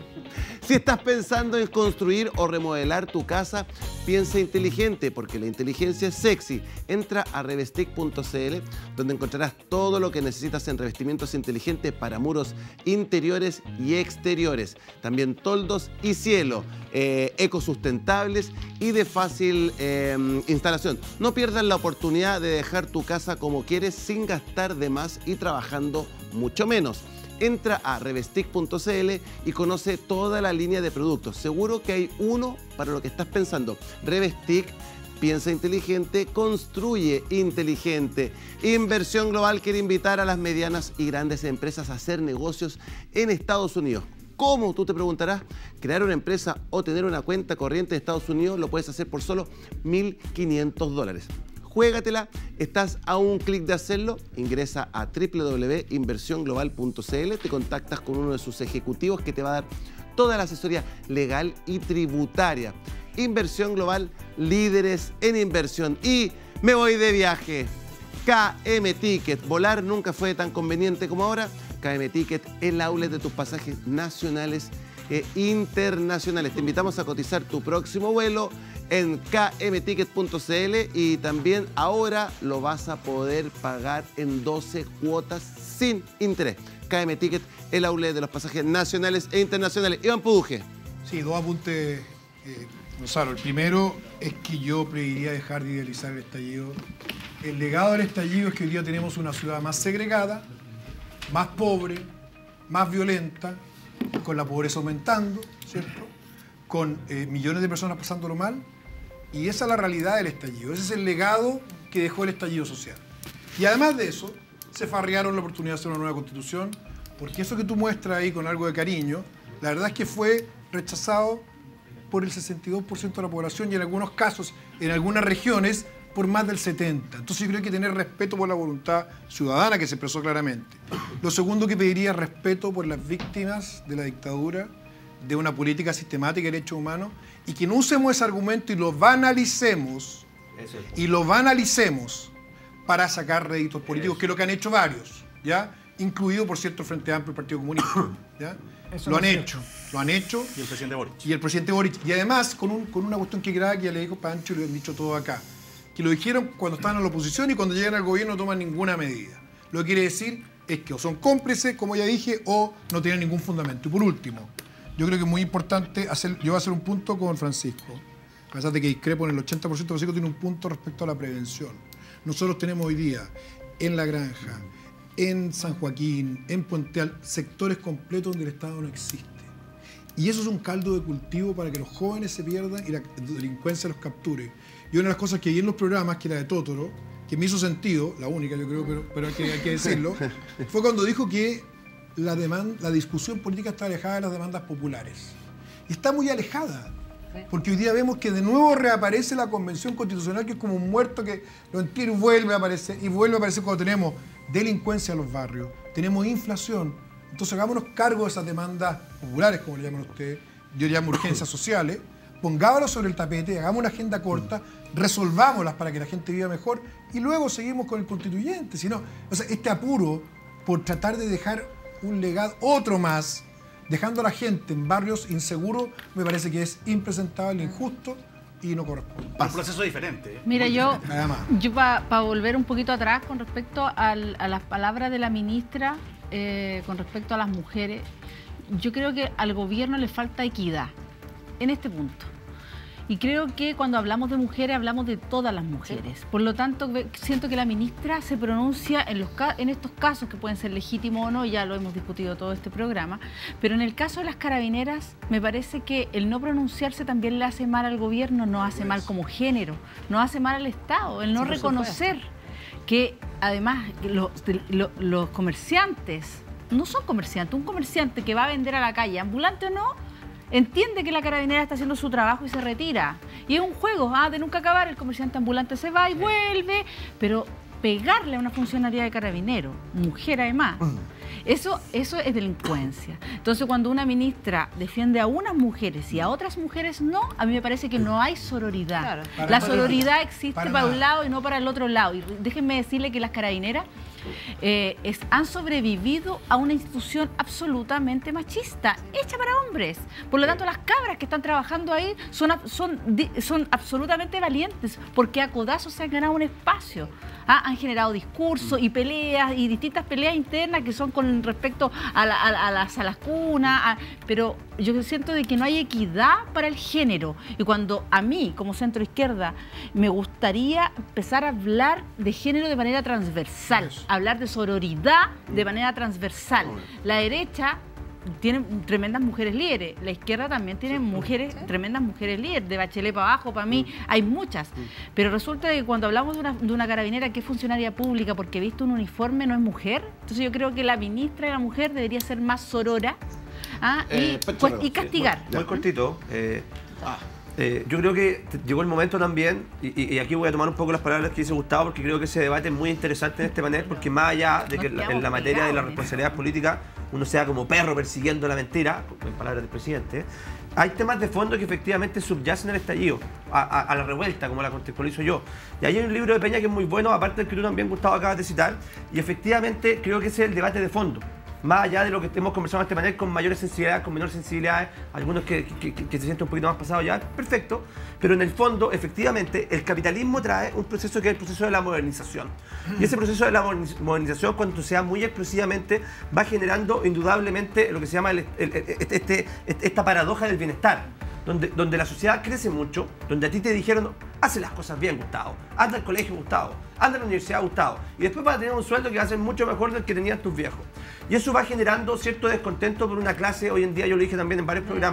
Si estás pensando en construir o remodelar tu casa, piensa inteligente, porque la inteligencia es sexy. Entra a revestic.cl, donde encontrarás todo lo que necesitas en revestimientos inteligentes para muros interiores y exteriores. También toldos y cielo, ecosustentables y de fácil instalación. No pierdas la oportunidad de dejar tu casa como quieres, sin gastar de más y trabajando mucho menos. Entra a revestic.cl y conoce toda la línea de productos. Seguro que hay uno para lo que estás pensando. Revestic, piensa inteligente, construye inteligente. Inversión Global quiere invitar a las medianas y grandes empresas a hacer negocios en Estados Unidos. ¿Cómo? Tú te preguntarás. Crear una empresa o tener una cuenta corriente en Estados Unidos lo puedes hacer por solo $1.500. Juégatela, estás a un clic de hacerlo. Ingresa a www.inversionglobal.cl, te contactas con uno de sus ejecutivos que te va a dar toda la asesoría legal y tributaria. Inversión Global, líderes en inversión. Y me voy de viaje. KM Ticket. Volar nunca fue tan conveniente como ahora. KM Ticket, el outlet de tus pasajes nacionales e internacionales. Te invitamos a cotizar tu próximo vuelo en kmticket.cl y también ahora lo vas a poder pagar en 12 cuotas sin interés. KM Ticket, el outlet de los pasajes nacionales e internacionales. Iván Puduje. Sí, dos apuntes, Gonzalo. El primero es que yo preferiría dejar de idealizar el estallido. El legado del estallido es que hoy día tenemos una ciudad más segregada, más pobre, más violenta, con la pobreza aumentando, ¿cierto? Con millones de personas pasándolo mal. Y esa es la realidad del estallido. Ese es el legado que dejó el estallido social. Y además de eso, se farrearon la oportunidad de hacer una nueva constitución, porque eso que tú muestras ahí con algo de cariño, la verdad es que fue rechazado por el 62% de la población y en algunos casos, en algunas regiones, por más del 70%. Entonces yo creo que hay que tener respeto por la voluntad ciudadana que se expresó claramente. Lo segundo que pediría es respeto por las víctimas de la dictadura, de una política sistemática de derechos humanos, y que no usemos ese argumento y lo banalicemos, para sacar réditos políticos, que es lo que han hecho varios, ¿ya? Incluido, por cierto, el Frente Amplio y el Partido Comunista, ¿ya? Lo han hecho. Y el presidente Boric. Y el presidente Boric. Y además, con una cuestión que grave que ya le dijo Pancho y lo han dicho todo acá, que lo dijeron cuando estaban en la oposición y cuando llegan al gobierno no toman ninguna medida. Lo que quiere decir es que o son cómplices, como ya dije, o no tienen ningún fundamento. Y por último, yo creo que es muy importante yo voy a hacer un punto con Francisco, a pesar de que discrepo en el 80%, Francisco tiene un punto respecto a la prevención. Nosotros tenemos hoy día en La Granja, en San Joaquín, en Puente Alto, sectores completos donde el Estado no existe. Y eso es un caldo de cultivo para que los jóvenes se pierdan y la delincuencia los capture. Y una de las cosas que vi en los programas, que era de Totoro, que me hizo sentido, la única yo creo, pero hay que decirlo, fue cuando dijo que la discusión política está alejada de las demandas populares. Y está muy alejada, porque hoy día vemos que de nuevo reaparece la Convención Constitucional, que es como un muerto que lo entierra y vuelve a aparecer cuando tenemos delincuencia en los barrios, tenemos inflación. Entonces hagámonos cargo de esas demandas populares, como le llaman ustedes, yo llamo urgencias sociales, pongámoslas sobre el tapete, hagamos una agenda corta, resolvámoslas para que la gente viva mejor y luego seguimos con el constituyente. Si no, o sea, este apuro por tratar de dejar un legado, otro más, dejando a la gente en barrios inseguros, me parece que es impresentable, injusto y no corresponde. Un proceso diferente. Mira, yo para volver un poquito atrás con respecto a las palabras de la ministra, con respecto a las mujeres, yo creo que al gobierno le falta equidad en este punto. Y creo que cuando hablamos de mujeres, hablamos de todas las mujeres. Por lo tanto, siento que la ministra se pronuncia en estos casos, que pueden ser legítimos o no, ya lo hemos discutido todo este programa, pero en el caso de las carabineras, me parece que el no pronunciarse también le hace mal al gobierno, no hace mal como género, no hace mal al Estado, el no reconocer que además los comerciantes no son comerciantes. Un comerciante que va a vender a la calle, ambulante o no, entiende que la carabinera está haciendo su trabajo y se retira. Y es un juego de nunca acabar, el comerciante ambulante se va y vuelve, pero pegarle a una funcionaria de carabinero, mujer además, eso es delincuencia. Entonces cuando una ministra defiende a unas mujeres y a otras mujeres no, a mí me parece que no hay sororidad. Claro. La sororidad existe para un lado y no para el otro lado. Y déjenme decirle que las carabineras han sobrevivido a una institución absolutamente machista, hecha para hombres. Por lo tanto, las cabras que están trabajando ahí son absolutamente valientes, porque a codazos se han ganado un espacio. Han generado discursos y peleas y distintas peleas internas que son con respecto a las cunas, pero yo siento de que no hay equidad para el género. Y cuando a mí, como centro izquierda, me gustaría empezar a hablar de género de manera transversal, hablar de sororidad de manera transversal. La derecha tiene tremendas mujeres líderes, la izquierda también tiene tremendas mujeres líderes, de Bachelet para abajo, para mí hay muchas, pero resulta que cuando hablamos de una carabinera que es funcionaria pública porque visto un uniforme no es mujer, entonces yo creo que la ministra de la mujer debería ser más sorora y castigar. Muy cortito. Yo creo que llegó el momento también, y aquí voy a tomar un poco las palabras que dice Gustavo, porque creo que ese debate es muy interesante en este panel, porque más allá de que en la materia de la responsabilidad política uno sea como perro persiguiendo la mentira, en palabras del presidente, hay temas de fondo que efectivamente subyacen al estallido, a la revuelta, como la contextualizo yo. Y hay un libro de Peña que es muy bueno, aparte del que tú también, Gustavo, acabas de citar, y efectivamente creo que ese es el debate de fondo. Más allá de lo que hemos conversado en este panel, con mayores sensibilidades, con menores sensibilidades, algunos que se sienten un poquito más pasados ya, perfecto, pero en el fondo, efectivamente, el capitalismo trae un proceso que es el proceso de la modernización. Y ese proceso de la modernización, cuando sea muy explosivamente, va generando indudablemente lo que se llama esta paradoja del bienestar, donde la sociedad crece mucho, donde a ti te dijeron, hace las cosas bien, Gustavo, anda al colegio, Gustavo, anda a la universidad, Gustavo, y después vas a tener un sueldo que va a ser mucho mejor del que tenían tus viejos. Y eso va generando cierto descontento por una clase, hoy en día, yo lo dije también en varios programas,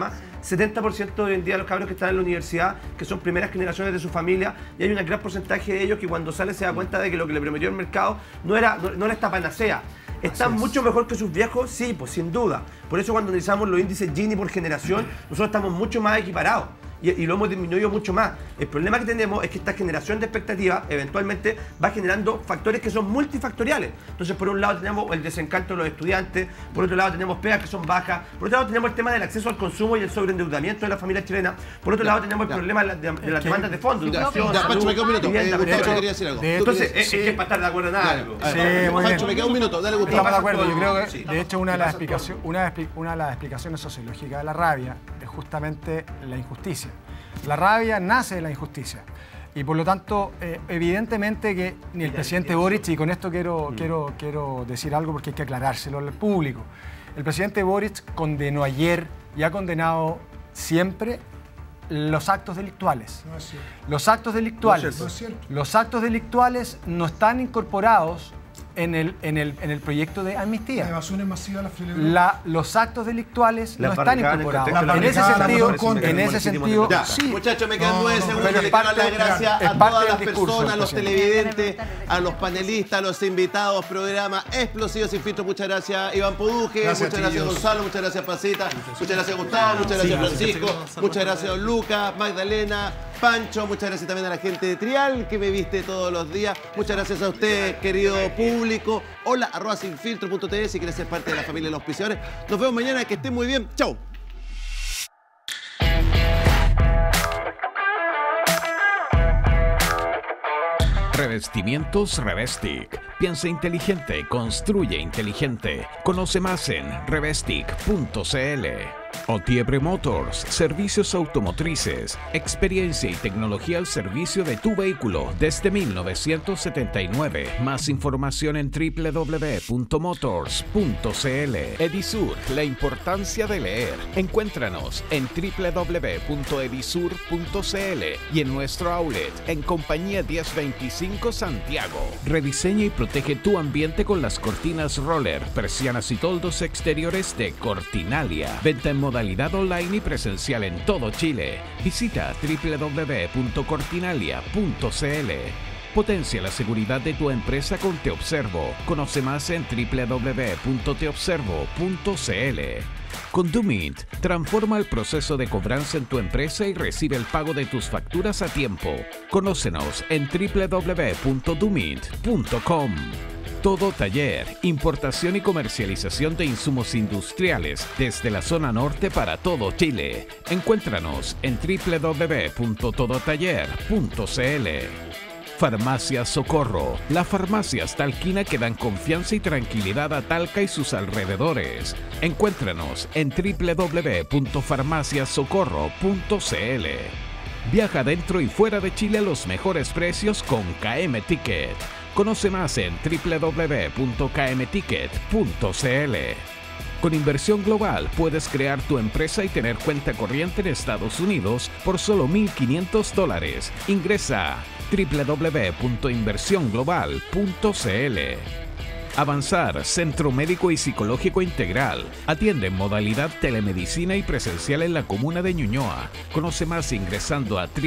70% hoy en día de los cabros que están en la universidad, que son primeras generaciones de su familia, y hay un gran porcentaje de ellos que cuando sale se da cuenta de que lo que le prometió el mercado no era esta panacea. ¿Están mucho mejor que sus viejos? Sí, pues sin duda. Por eso cuando analizamos los índices Gini por generación, nosotros estamos mucho más equiparados. Y lo hemos disminuido mucho más. El problema que tenemos es que esta generación de expectativas eventualmente va generando factores que son multifactoriales. Entonces, por un lado tenemos el desencanto de los estudiantes, por otro lado tenemos pegas que son bajas, por otro lado tenemos el tema del acceso al consumo y el sobreendeudamiento de la familia chilena, por otro lado tenemos el problema de las demandas de fondos, educación, Pancho, me queda un minuto. vivienda, quería decir algo. Entonces, es que es para estar de acuerdo en algo. Pancho, me queda un minuto. Dale, Gustavo. Estamos de acuerdo. Yo creo que, de hecho, una de las explicaciones sociológicas de la rabia es justamente la injusticia. La rabia nace de la injusticia. Y por lo tanto, evidentemente que ni el presidente Boric, y con esto quiero decir algo porque hay que aclarárselo al público, el presidente Boric condenó ayer y ha condenado siempre los actos delictuales. No es cierto. Los actos delictuales, No es cierto. los actos delictuales no están incorporados en el proyecto de amnistía. La evasión es masiva, la fidelidad. Los actos delictuales no Las están barricadas incorporados. en el contexto En ese sentido, Ya, sí. muchachos, me quedan 9 segundos. pero Le es quiero dar parte- las gracias es a parte todas del las discurso, personas, a los presidente. televidentes, a los panelistas, a los invitados. Programa explosivo sin filtro. Muchas gracias, Iván Poduje. Gracias, Muchas gracias, chiquillos. Gonzalo. Muchas gracias, Pasita. Muchas gracias, Gustavo. Muchas gracias, Francisco. Muchas gracias, don Lucas, Magdalena, Pancho. Muchas gracias también a la gente de Trial que me viste todos los días. Muchas gracias a usted, querido público. Hola, @sinfiltro.tv si quieres ser parte de la familia de los auspiciadores. Nos vemos mañana. Que estén muy bien. Chau. Revestimientos Revestic. Piensa inteligente, construye inteligente. Conoce más en revestic.cl. Otiebre Motors, servicios automotrices, experiencia y tecnología al servicio de tu vehículo desde 1979. Más información en www.motors.cl. Edisur, la importancia de leer. Encuéntranos en www.edisur.cl y en nuestro outlet en Compañía 1025 Santiago. Rediseña y protege tu ambiente con las cortinas roller, persianas y toldos exteriores de Cortinalia. Venta en modalidad online y presencial en todo Chile. Visita www.cortinalia.cl. Potencia la seguridad de tu empresa con Te Observo. Conoce más en www.teobservo.cl. Con Dumint, transforma el proceso de cobranza en tu empresa y recibe el pago de tus facturas a tiempo. Conócenos en www.dumint.com. Todo Taller, importación y comercialización de insumos industriales desde la zona norte para todo Chile. Encuéntranos en www.todotaller.cl. Farmacia Socorro, las farmacias talquina que dan confianza y tranquilidad a Talca y sus alrededores. Encuéntranos en www.farmaciasocorro.cl. Viaja dentro y fuera de Chile a los mejores precios con KM Ticket. Conoce más en www.kmticket.cl. Con Inversión Global puedes crear tu empresa y tener cuenta corriente en Estados Unidos por solo $1,500. Ingresa a www.inversionglobal.cl. Avanzar, Centro Médico y Psicológico Integral. Atiende en modalidad telemedicina y presencial en la comuna de Ñuñoa. Conoce más ingresando a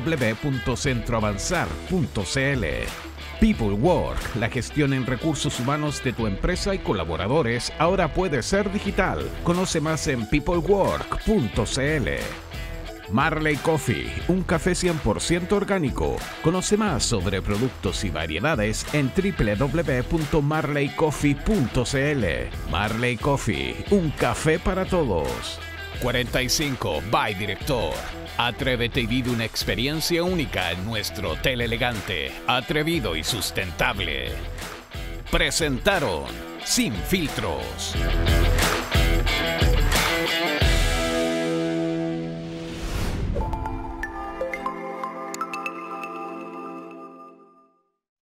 www.centroavanzar.cl. People Work, la gestión en recursos humanos de tu empresa y colaboradores ahora puede ser digital. Conoce más en peoplework.cl. Marley Coffee, un café 100% orgánico. Conoce más sobre productos y variedades en www.marleycoffee.cl. Marley Coffee, un café para todos. 45 by Director. Atrévete y vive una experiencia única en nuestro hotel elegante, atrevido y sustentable. Presentaron Sin Filtros.